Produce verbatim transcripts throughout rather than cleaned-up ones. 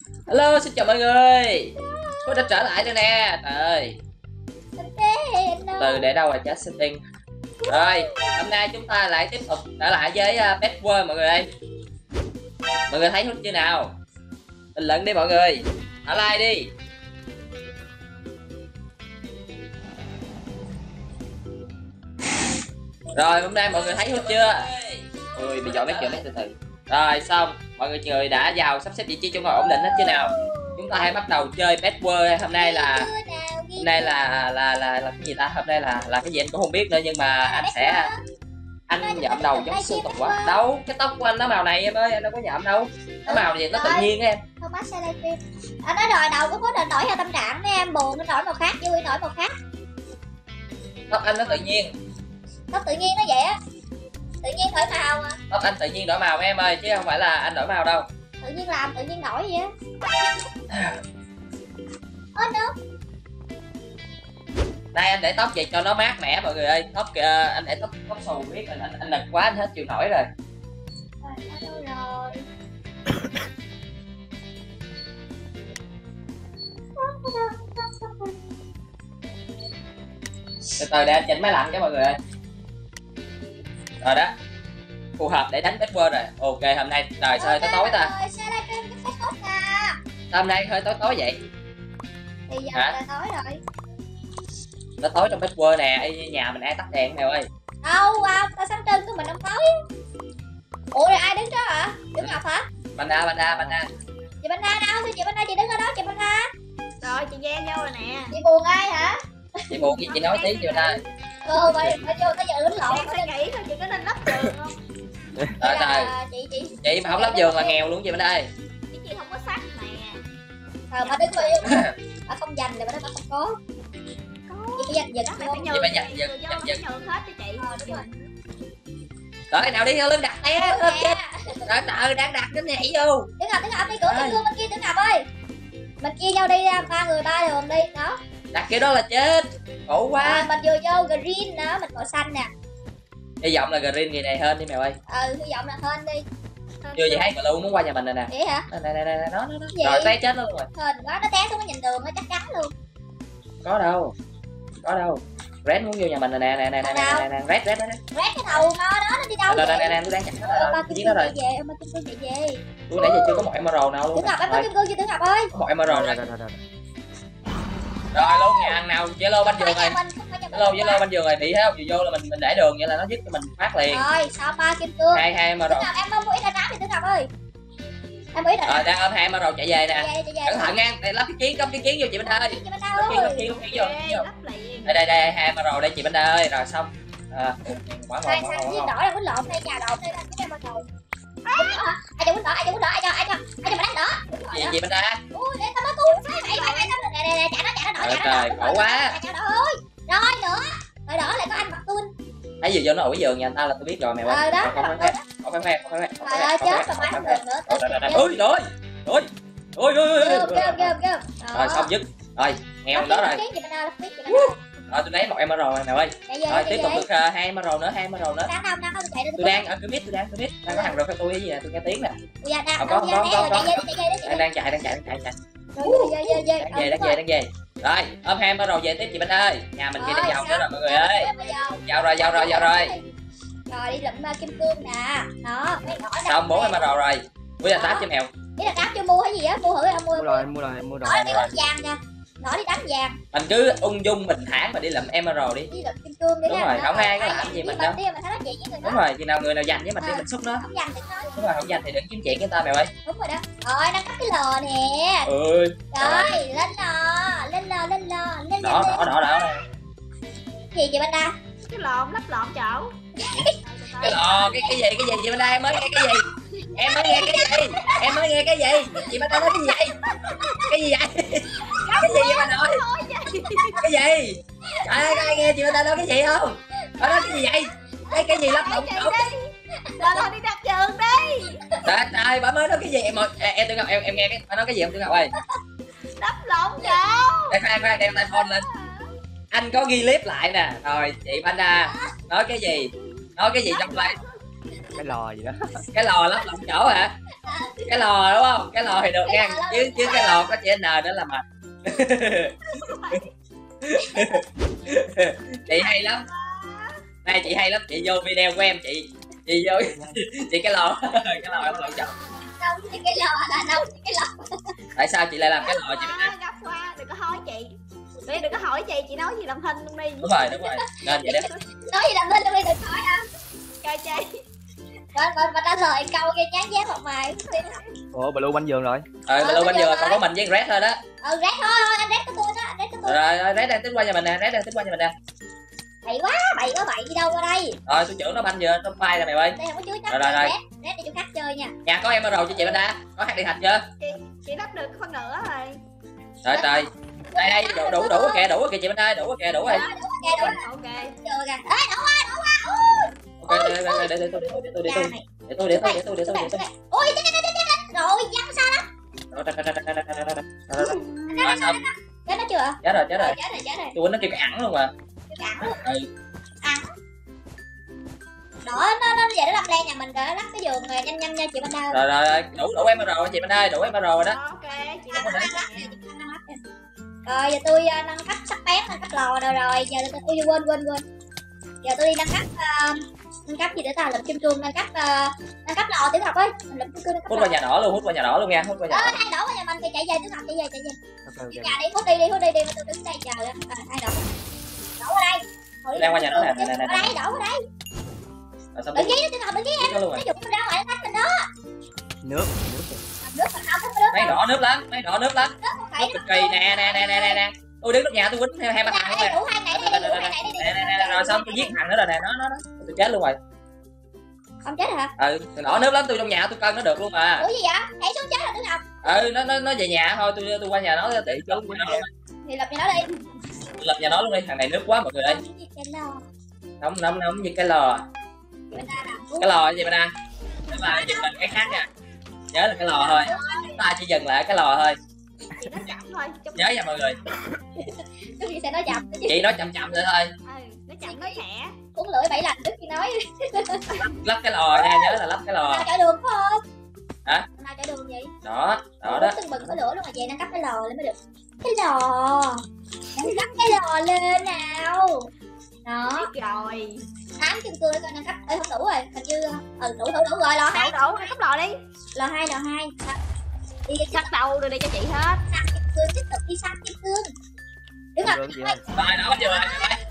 Hello, xin chào mọi người. Tôi đã trở lại rồi nè. Trời ơi, từ để đâu rồi chết setting. Rồi, hôm nay chúng ta lại tiếp tục trở lại với uh, Pet World mọi người ơi. Mọi người thấy hút chưa nào? Bình luận đi mọi người. Thả like đi. Rồi, hôm nay mọi người thấy hút chưa? Ui, bị dọn mấy kiểu mấy từ từ. Rồi, xong. Mọi người người đã vào sắp xếp vị trí chỗ ngồi ổn định hết chưa nào? Chúng ta hãy bắt đầu chơi Pet World. Hôm nay là hôm nay là là là, là cái gì ta? Hôm nay là là cái gì anh cũng không biết nữa, nhưng mà anh sẽ anh nhậm đầu giống sư tộc quá. Đâu, cái tóc của anh nó màu này em ơi, anh đâu có nhậm đâu. Nó màu gì nó tự nhiên em. Không bắt xe livestream. Anh nói rồi, đầu có có định đổi theo tâm trạng đấy em, buồn nó đổi màu khác, vui đổi màu khác. Tóc anh nó tự nhiên. Tóc tự nhiên nó vậy á. Tự nhiên đổi màu mà. Tóc anh tự nhiên đổi màu em ơi, chứ không phải là anh đổi màu đâu. Tự nhiên làm, tự nhiên đổi vậy á. Ơ no. Đây anh để tóc vậy cho nó mát mẻ mọi người ơi. Tóc kìa, anh để tóc tóc xù biết anh anh, anh nực quá anh hết chịu nổi rồi. Rồi, đâu rồi. Từ từ để anh chỉnh máy lạnh cho mọi người ơi. Rồi đó, phù hợp để đánh Pet World rồi. Ok, hôm nay trời sao hơi tối tối ta? Rồi, xe livestream cái Facebook nè. Sao hôm nay hơi tối tối vậy? Thì giờ Hả? là tối rồi. Nó tối trong Pet World nè, Ê, nhà mình ai tắt đèn mèo ơi. Đâu, wow, tao sáng trưng của mình không tối. Ủa rồi ai đứng đó hả? Đứng Ngọc hả? Banda banda banda. Chị Banda đâu? Sao chị Banda chị đứng ở đó chị Banda? Rồi chị Giang vô rồi nè. Chị buồn ai hả? Chị buồn gì chị nói tí chị ơi. Ừ, vậy phải vô tới giờ đứng lộn. Em phải nghĩ thôi chị có nên lắp giường không? Trời trời. Chị chị Chị mà không lắp giường là nghèo luôn chị bên đây. Chứ chị không có sắt nè. Ờ mà đứng rồi. Bà không dành thì bà nói bà không có. Chị phải dành giật Phải vô. nhường Chị phải giật chị, giật người giật vô giật. phải nhường hết cho chị. Ờ đúng rồi. Đợi nào đi lưng đặt té lên chết. Trời trời đang đặt nó nhảy vô. Đứng Ngọc, đứng Ngọc đi, cửa bên kia bên kia đứng Ngọc ơi. Mình chia nhau đi ra, ba người ba đường đi, đó. Đặt kiểu đó là chết. Khổ quá. À, mình vừa vô green nữa, mình màu xanh nè. Hy vọng là green ngày này hơn đi mèo ơi. Ừ, hy vọng là hên đi. Chưa gì thấy mà luôn muốn qua nhà mình rồi nè. Vậy hả? Này này này nó nó nó. Vậy? Rồi té chết luôn rồi. Hên quá, nó té xuống nó nhìn đường nó chắc chắn luôn. Có đâu. Có đâu. Red muốn vô nhà mình rồi nè nè nè nè nè nè Red Red Red. Rét cái đầu nó đó, nó đi đâu Đây vậy? đây đây tôi đang chặt nó Ông ba rồi. kim Giết cương nó chạy rồi. về, ông ba kim cương chạy về. Tôi nãy giờ chưa có một emerald nào luôn. Đứng Ngọc, em có kim cương chưa Đứng Ngọc ơi? Có một emerald rồi. rồi rồi rồi. Rồi luôn nhà ăn nào Zalo banh giường Không phải rồi. nhà mình, không phải nhà mình. Zalo Zalo banh giường rồi bị thấy không? Vừa vô là mình mình để đường vậy là nó dứt cho mình phát liền. Rồi, sao ba kim cương? Hai hai Đứng emerald. Ngọc, em không có ý là đám thì Đứng Ngọc ơi. Em có ý là Rồi đang ôm hai emerald chạy về nè. chạy về, chạy về. Cẩn thận nha, đây lắp cái kiến, công cái kiến vô chị Banh ơi. Chị bên đâu Lắp kiến, lắp rồi? kiến, lắp kiến vô. Ghê, vô. lắp liền. Đây đây đây hai emerald đây chị Banh ơi, rồi xong. À, quá ngon, Sai quá sai ngon, với quá ngon. đỏ là quýnh lộn đây, nhà độn đây anh cái em bắt đầu. Ai cho quýnh đỏ, ai cho quýnh đỏ, ai cho ai cho ai cho mà đánh đỏ. Chị chị Banh ra. Ui, để tao mới cứu. Vậy vậy vậy tao nè nè nè, chạy nó chạy nó đỏ, Trời chạy nó trời, đỏ. khổ quá. Chạy đỏ ơi. Rồi nữa. Rồi đỏ lại có anh mặc tuôn. Thấy vừa vô nó ủi giường nhà anh ta là tôi biết rồi mèo ơi. Ờ đó. Không phải không phải không phải không Trời ơi chết rồi, bán được nữa. Ôi trời ơi. Ôi. Ôi ôi ôi. Gơm gơm gơm gơm. Rồi xong dứt. Rồi, nghèo đó rồi. Chị bên đâu, biết chị bên Rồi tôi lấy một emerald rồi mèo ơi. Rồi tiếp tục được uh, hai emerald nữa, hai emerald nữa. Đang đâu, đang đâu chạy đi. Tôi đang ở cửa mít, tôi đang cửa mít, đang có thằng rồi theo tôi cái gì nè, tôi nghe tiếng nè. Dạ đang Không có không có không có. chạy về chạy về Đang đang chạy đang chạy đang chạy chạy. Rồi về về về. Đang về đang về đang về. Rồi, ôm hai emerald về tiếp chị Banh ơi. Nhà mình kia đang giàu nữa rồi mọi người ơi. Giàu rồi giàu rồi giàu rồi. Rồi đi lụm kim cương nè. Đó, mấy đỏ. Xong bốn emerald rồi. Ui là tám cho mèo. Ý là đám chưa mua hay gì á, mua thử không mua. Mua rồi mua rồi mua rồi. Đó đi đánh vàng nha. Đó đi đánh vàng. Mình cứ ung dung bình thản mà đi lụm emerald đi. Đi lụm kim cương đi. Đúng rồi, không ai có làm gì mình đâu. Đi mà sao nói chuyện với người đó. Đúng rồi, khi nào người nào giành với mình đi mình xúc nó. Không dành thì thôi. Đúng rồi, không giành thì đừng kiếm chuyện với ta mèo ơi. Đúng rồi đó. Rồi đang cắt cái lò nè. Ơi. Rồi, lên lò, lên lò, lên lò, lên Đỏ lên. đỏ đỏ đỏ. Gì chị Banda? Cái lộn lắp lộn chỗ. Cái lò cái cái gì cái gì chị bên đây em mới nghe cái gì? Em mới nghe cái gì? Em mới nghe cái gì? Chị bên đây nói cái gì vậy? Cái gì vậy? Cái gì vậy bà nội? Cái gì? Trời ơi, ai nghe chị bên đây nói cái gì không? Bà nói cái gì vậy? Cái cái gì lắp lộn chỗ? Rồi thôi đi đặt giường đi. Trời trời, bà mới nói cái gì em ơi, em Tư Ngọc em em nghe cái bà nói cái gì không Tư Ngọc ơi? Lắp lộn chỗ. Đây khoan khoan đem tai phone lên. Anh có ghi clip lại nè. Rồi chị Panda nói cái gì? Nói cái gì trong lại Cái lò gì đó. cái lò lắp lộn chỗ hả? Cái lò đúng không? Cái lò thì được nha, chứ chứ cái lò có chữ N nữa là mệt. Chị hay lắm. Đây chị hay lắm, chị vô video của em chị chị vô chị cái lò cái lò em lựa chọn. Đâu chứ cái lò là đâu chứ cái lò. Tại sao chị lại làm cái lò chị biết Gấp qua, đừng có hỏi chị. Bây đừng có hỏi chị, chị nói gì làm thinh luôn đi. đúng rồi đúng rồi nên vậy đó. Nói gì làm lên luôn đi đừng hỏi ha. Coi chị. Và và và trả lời câu gây chán ghét một mày. Ủa Blue quanh giường rồi. Ờ Blue bên giờ còn có mình với Red thôi đó. Ừ Red thôi thôi anh Red có tôi đó, anh Red có tôi. Rồi rồi Red đang tính qua nhà mình nè, Red đang tính qua nhà mình nè. Bậy quá, bậy quá bậy đi đâu qua đây. Rồi tôi trưởng nó banh vừa, nó phai ra mày ơi. Đây không có chứa chắc. Rồi rồi rồi. Red, Red đi chỗ khác chơi nha. Nhà có em ở rồi cho chị bên đã. Có hát đi thành chưa? Chị chị lắp được phân nửa rồi. Trời trời. Đây đây đủ đủ đủ kìa, đủ kìa chị bên đây, đủ kìa, đủ rồi. Đúng ok đúng rồi. Ok. Chưa kìa. Ê đổ qua, đổ qua. Ui. Ok để để để để tôi để tôi để tôi để tôi để tôi để tôi để tôi để tôi để tôi. Ôi chết chết chết chết. Rồi văng sao đó. Rồi xong. Chết nó chưa? Chết rồi, chết rồi. Chết rồi, chết rồi. Tôi nó kêu cái ẳng luôn mà. Cái ẳng luôn. Ừ. Ẳng. Đó nó nó về nó lắp lên nhà mình rồi, lắp cái giường rồi nhanh nhanh nha chị bên đâu. Rồi rồi đủ đủ em rồi chị bên đây, đủ em rồi đó. Ok, chị Lắp, lắp lắp, lắp, lắp, lắp. Rồi giờ tôi uh, nâng cấp sắt bén, nâng cấp lò rồi rồi, giờ tôi, tôi quên quên quên. Giờ tôi đi nâng cấp uh, nâng cấp gì để ta lụm kim cương, nâng cấp uh, nâng cấp lò Tiểu Ngọc ơi. Mình lụm kim cương nâng cấp. Hút qua nhà đỏ luôn, hút qua nhà đỏ luôn nha, hút qua nhà Ơ đỏ. thay đổ qua nhà mình thì chạy về Tiểu Ngọc, chạy về chạy về. Ok ok. Nhà đi, hút đi đi, hút đi đi, tôi đứng đây chờ á. À, thay đổ. Đổ qua đây. Thôi, Đang qua nhà đỏ nè, nè nè nè. Qua đây, đổ qua đây. Rồi xong Đừng ghé Tiểu Ngọc, đừng ghé em. có luôn Nó rồi. dùng ra ngoài nó mình đó. Nước, nước. Nước mà không có nước. Mấy đỏ nước lắm, mấy đỏ nước lắm. Nước không Nó phải. cực kỳ nè nè nè nè nè nè. Tôi đứng trước nhà tôi quýnh theo hai ba thằng luôn Đây nè. đủ hai ngày đi, đủ hai ngày đi. Nè nè nè rồi xong tôi giết thằng nữa rồi nè, nó nó nó. Tôi chết luôn rồi. Không chết hả? Ừ, đỏ nước lắm, tôi trong nhà tôi cân nó được luôn mà. Ủa gì vậy? Nhảy xuống chết rồi Tiểu Ngọc. Ừ, nó nó nó về nhà thôi, tôi tôi qua nhà nó tiện trốn của nó luôn. Thì lập nhà nó đi. Tôi lập nhà nó luôn đi, thằng này nước quá mọi người ơi. Nóng nóng nóng như cái lò. Cái lò gì bên đây? Các bạn dừng lại cái khác nha. Nhớ là cái lò thôi. Chúng ta chỉ dừng lại cái lò thôi. chị nó chậm thôi. Trong... Nhớ nha mọi người. Cái gì sẽ nói chậm. Chị nói chậm chậm lại thôi. Ừ, nó chậm nó khẽ. Uống lưỡi bảy lạnh trước khi nói. Lắp cái lò nha, nhớ là lắp cái lò. Nào chở đường phải không? Hả? Nào chở đường vậy? Đó, đó đó. Từng bừng có lửa luôn mà về nâng cấp cái lò lên mới được. Cái lò. Nâng cấp cái lò lên nào. Đó. Biết rồi. Tám kim cương để coi nâng cấp. Ê không đủ rồi, hình như ừ đủ đủ đủ rồi lò hai. Đổ đổ, cấp lò đi. Lò hai lò hai. Đi đi Sắt đầu rồi đi cho chị hết. săn kim cương, tiếp tục đi săn kim cương. Đứng Không rồi. được gì ơi. Rồi, đó banh giường rồi.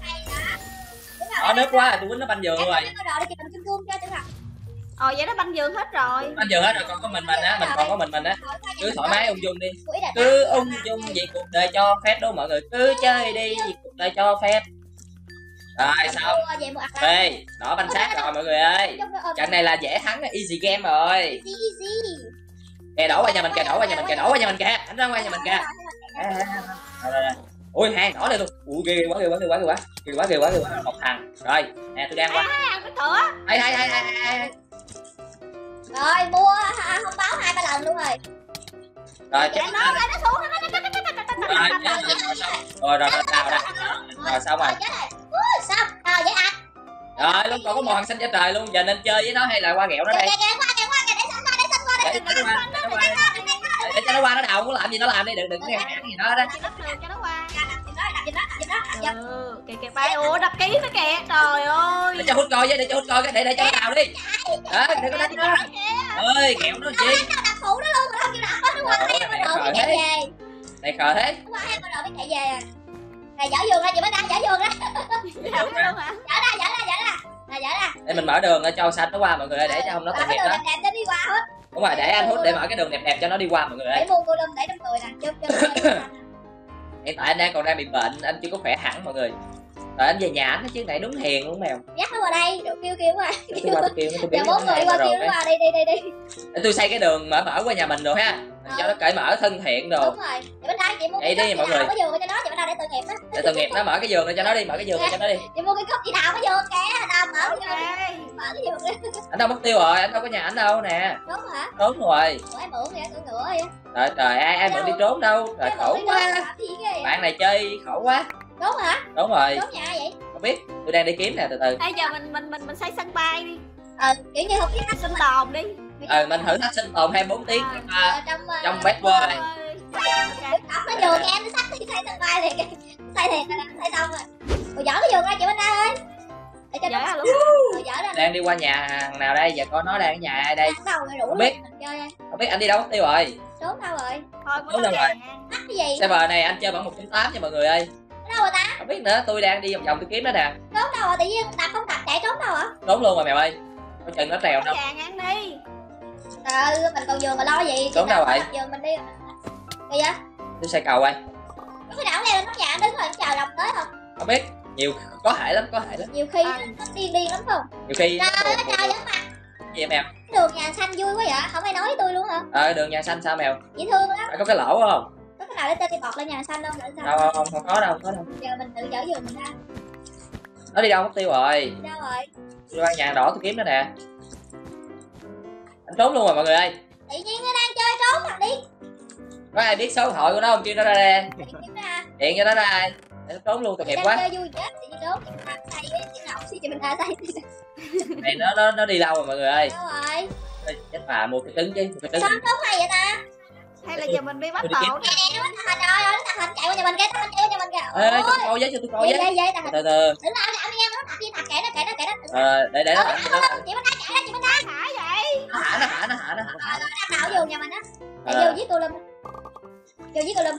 Đó nước quá rồi, tôi quýnh nó banh giường rồi. Rồi để chị cầm kim cương cho Tiểu Ngọc. Ờ vậy nó banh giường hết rồi. Banh giường hết rồi, còn có mình mình á, mình còn có mình mình á. Cứ thoải mái ung dung đi. Cuối đời Cứ ta. ung dung vì cuộc đời cho phép đó mọi người. Cứ chơi đi vì cuộc đời cho phép. Rồi xong. Về một ạc lắm. Đây, đỏ banh sát rồi mọi người ơi. Trận này là dễ thắng, easy game rồi. Easy. Kìa đổ qua nhà mình kìa, đổ qua nhà mình kìa, đổ qua nhà mình kìa. Anh ra qua nhà mình kìa. Rồi, rồi, rồi. Ui hai đỏ đây luôn. Ui ghê quá ghê quá ghê quá ghê quá. Ghê quá ghê quá ghê quá. Một thằng. Rồi, nè tôi đang qua. À, cái cửa. Hay hay hay hay hay. Rồi mua ha, không báo hai ba lần luôn rồi. Rồi chết. Nó nó nó xuống nó nó Rồi, rồi rồi rồi nào đó. Rồi xong rồi. Chết rồi. Ui xong. Rồi vậy à. Rồi luôn còn có một thằng xanh trên trời luôn, giờ nên chơi với nó hay là qua ghẹo nó Kìa đây. kìa kìa qua kìa qua kìa để xin qua để xin qua để Để xin cho nó qua, để cho nó qua. Để cho nó qua nó đậu, muốn làm gì nó làm đi, đừng đừng nghe hãng gì nó đó. chị lắp đường cho nó qua. Đập giùm nó, đập giùm nó, đập giùm nó. Ừ, kìa kìa bay. Ủa đập ký nó kìa. Trời ơi. Để cho hút coi với, để cho hút coi cái để để cho nó đào đi. Đó, để có đánh nó. Ơi, ghẹo nó chi. Nó đập phụ nó luôn mà không chịu đập hết đúng không? Hai con đồ biết chạy về. Này khờ thế. Đúng rồi, hai con đồ biết chạy về à. Này dở giường ra chị mới đang dở giường ra. Đập nó luôn hả? Dở ra, dở ra, dở ra. Này dở ra. Để mình mở đường cho xanh nó qua mọi người ơi, để cho không nó Mở tội cái nghiệp đường đó. đẹp đẹp cho đi qua hết. Đúng rồi, để anh hút để mở cái đường đẹp đẹp cho nó đi qua mọi người Để ơi. mua cô đâm để trong cười nè, chớp chớp. Hiện tại anh đang còn đang bị bệnh, anh chưa có khỏe hẳn mọi người. Rồi anh về nhà anh chứ này đúng hiền luôn mèo. Dắt nó qua đây, được kêu kêu qua. Tôi qua tôi kêu nó tôi Giờ biết bốn người qua kêu nó qua đi đi đi đi. tôi xây cái đường mở mở qua nhà mình rồi ha, cho nó cởi mở thân thiện đồ. Đúng rồi. Chị bên đây chị mua Vậy cái đi cốc mọi chị đào người. cái giường cho nó, chị bên đây để tội nghiệp á. Để tội nghiệp nó mở cái giường này cho nó đi, mở cái giường này cho nó đi. Chị mua cái cốc chị đào cái giường kìa, đào mở cái giường. Ok. Mở cái giường đi. Anh đâu mất tiêu rồi, anh đâu có nhà anh đâu nè. Đúng hả? Trốn rồi. Ủa em mượn vậy, mượn ngựa vậy. Trời trời ai ai mượn đi trốn đâu. Trời Em khổ mượn đi quá. làm gì ghê vậy? Bạn này chơi khổ quá. Đúng hả? Đúng rồi. Đúng nhà vậy. Không biết, tôi đang đi kiếm nè, từ từ. Bây giờ mình mình mình mình xây sân bay đi. Ờ, kiểu như không biết cách Sinh tồn đi. kiểu ờ mình thử thách sinh tồn hai mươi bốn tiếng Ờ, à, trong ờ, trong Bad World này. ốc nó vừa nghe nó sắp thì xây sân bay liền xây thiệt rồi xây xong rồi. Ủa giỏi nó vừa ra chị bên đây ơi để cho nó Dạ luôn. Ủa giỏi ra Đang đi qua nhà hàng nào đây? Giờ con nó đang ở nhà ai đây? bắt đầu rồi rủ Không biết. mình chơi đây. Không biết anh đi đâu mất tiêu rồi. Trốn đâu rồi? Thôi Đúng rồi. Bắt cái gì? Server này anh chơi bằng một chấm tám nha mọi người ơi. Đâu rồi ta? Không biết nữa, tôi đang đi vòng vòng tôi kiếm nó nè. Trốn đâu rồi? Tự nhiên đạp không đạp chạy trốn đâu hả? Trốn luôn rồi mèo ơi. Có chừng nó trèo đâu. Vàng ăn đi. Ừ mình còn giường mà lo gì? Trốn đâu vậy? Giường mình đi. Kìa vậy? Tôi xây cầu ơi. Có cái đảo leo lên nóc nhà đứng rồi chờ đồng tới không? Không biết. Nhiều có thể lắm, có thể lắm. Nhiều khi nó, nó điên điên lắm không? Nhiều khi nó Trời ơi buồn- trời giống mặt. gì vậy mèo? Cái đường nhà xanh vui quá vậy? Không ai nói với tôi luôn hả? Ờ đường nhà xanh sao mèo? Dễ thương lắm. Phải có cái lỗ không? Có cái nào để tên đi bọt lên nhà xanh không? Để sao? Đâu không, không có đâu, không có đâu. Giờ mình tự dở giường mình ra. Nó đi đâu mất tiêu rồi? Đi đâu rồi? Đi qua nhà đỏ tôi kiếm nó nè. Anh trốn luôn rồi mọi người ơi. Tự nhiên nó đang chơi trốn mà đi. Có ai biết số điện thoại của nó không? Kêu nó ra đây. Điện kiếm ra. Điện cho nó ra. Để nó trốn luôn tội nghiệp Đang quá. chơi vui chết tự nhiên trốn. Chị mình say với chị Ngọc xí chị mình ra say. Này nó nó nó đi đâu rồi mọi người ơi? Đâu rồi? Ê, chết bà mua cái trứng chứ, mua cái trứng. Sao nó trốn hay vậy ta? Hay là giờ mình đi bắt Tôi đi kiếm. tổ Nè nè nó tạt hình rồi rồi nó tạt hình chạy qua nhà mình kia tạt hình chạy qua nhà mình kìa. Ê, cho tôi coi với, cho tôi coi Ôi. với. Dây dây tạt hình. Từ từ. Đừng làm làm đi em nó tạt đi tạt kệ nó kệ nó kệ nó. Ờ, để để nó Ờ, làm cho nó làm. chị mình đang chạy ra chị mình đang. hả vậy? Nó hả, nó hả, nó hả, nó hả. Nó đang đảo giường nhà mình á. Để Ờ. vô giết cô Lâm. Vô giết cô Lâm.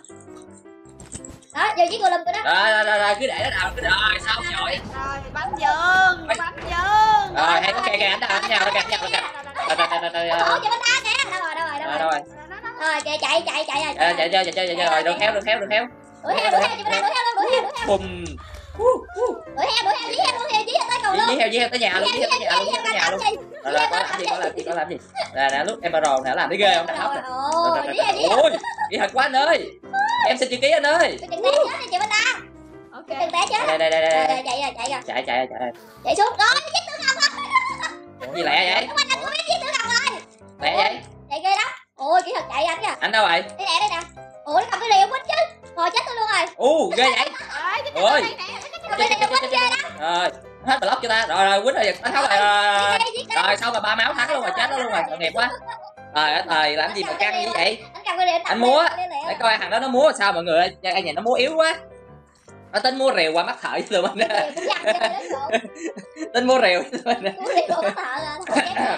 Đó, vô giết cô Lâm tôi đó. Rồi rồi rồi rồi cứ để nó đào cứ rồi xong rồi. Rồi bắn giường, bắn giường. Rồi hay có kè kè anh đào nhau nó kè nhau nó kè. Rồi rồi rồi rồi. Ủa chị mình đang kìa. Đâu rồi đâu rồi đâu Rồi rồi. rồi. Rồi kìa chạy chạy chạy rồi. Ờ, chạy chơi chạy chơi chạy chơi rồi đừng theo đừng theo đừng theo. Đuổi theo đuổi theo chị mình đang đuổi theo luôn đuổi theo đuổi theo. Bùm. Đuổi theo đuổi theo dí theo đuổi theo dí theo tới cầu Dí luôn. dí theo dí theo tới nhà luôn, dí theo tới nhà luôn, dí theo tới nhà luôn. Rồi rồi có làm gì có làm gì có làm gì. Là là lúc Emerald nè làm thấy ghê không? Đặt hóc nè. Ồ, dí theo dí theo. Ôi, đi thật quá anh ơi. Em xin chữ ký anh ơi. Cái chừng té chết đi chị mình đang. Ok. Cái chừng té chết. Đây đây đây Rồi đây. rồi chạy rồi chạy rồi. Chạy chạy chạy. Chạy xuống. Rồi giết tử ngọc rồi. Gì lẹ vậy? Các bạn đừng có biết giết tử ngọc rồi. Lẹ vậy? Chạy ghê lắm. Ôi kỹ thuật chạy anh kìa. Anh đâu rồi? Đây nè đây nè. Ủa nó cầm cái rìu quýnh chứ. Rồi chết tôi luôn rồi. U ghê vậy? Ơi, cái Ôi. này nè. Cầm cái rìu quýnh ghê lắm. Rồi, hết block cho ta. Rồi rồi quýnh rồi bắn khóc rồi. Rồi, Giết đi giết đi. rồi xong rồi ba máu thắng luôn rồi chết nó luôn rồi. Tội nghiệp quá. Trời ơi trời làm gì mà căng như vậy? Anh cầm cái rìu Anh múa. lẹ, lẹ. Để coi thằng đó nó múa sao mọi người ơi. Anh nhìn nó múa yếu quá. Nó tính múa rìu qua mắt thợ chứ tụi mình. Rìu cũng dằn cho mình đến Tính múa rìu chứ tụi mình. Múa rìu bắt thợ à, thợ chém nè.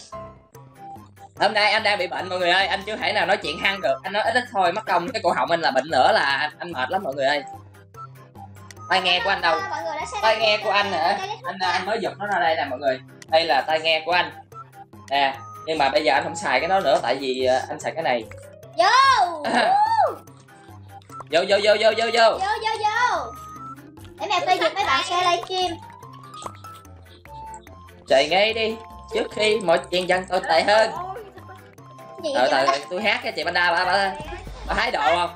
Hôm nay anh đang bị bệnh mọi người ơi, anh chưa thể nào nói chuyện hăng được. Anh nói ít ít thôi, mất công cái cổ họng anh là bệnh nữa là anh, anh mệt lắm mọi người ơi. Tai nghe của anh đâu? Mọi người đã xem Tai nghe của anh hả? đây, đây, Anh anh mới giật nó ra đây nè mọi người. Đây là tai nghe của anh. Nè, nhưng mà bây giờ anh không xài cái đó nữa tại vì ờ, anh xài cái này. Vô. Vô vô vô vô vô vô. Vô vô vô. Để mẹ phê duyệt mấy bạn share livestream. Chạy ngay đi trước khi mọi chuyện dần tồi tệ hơn. Gì Rồi vậy? từ tôi hát cái chị Banda bà bà bà thái độ không?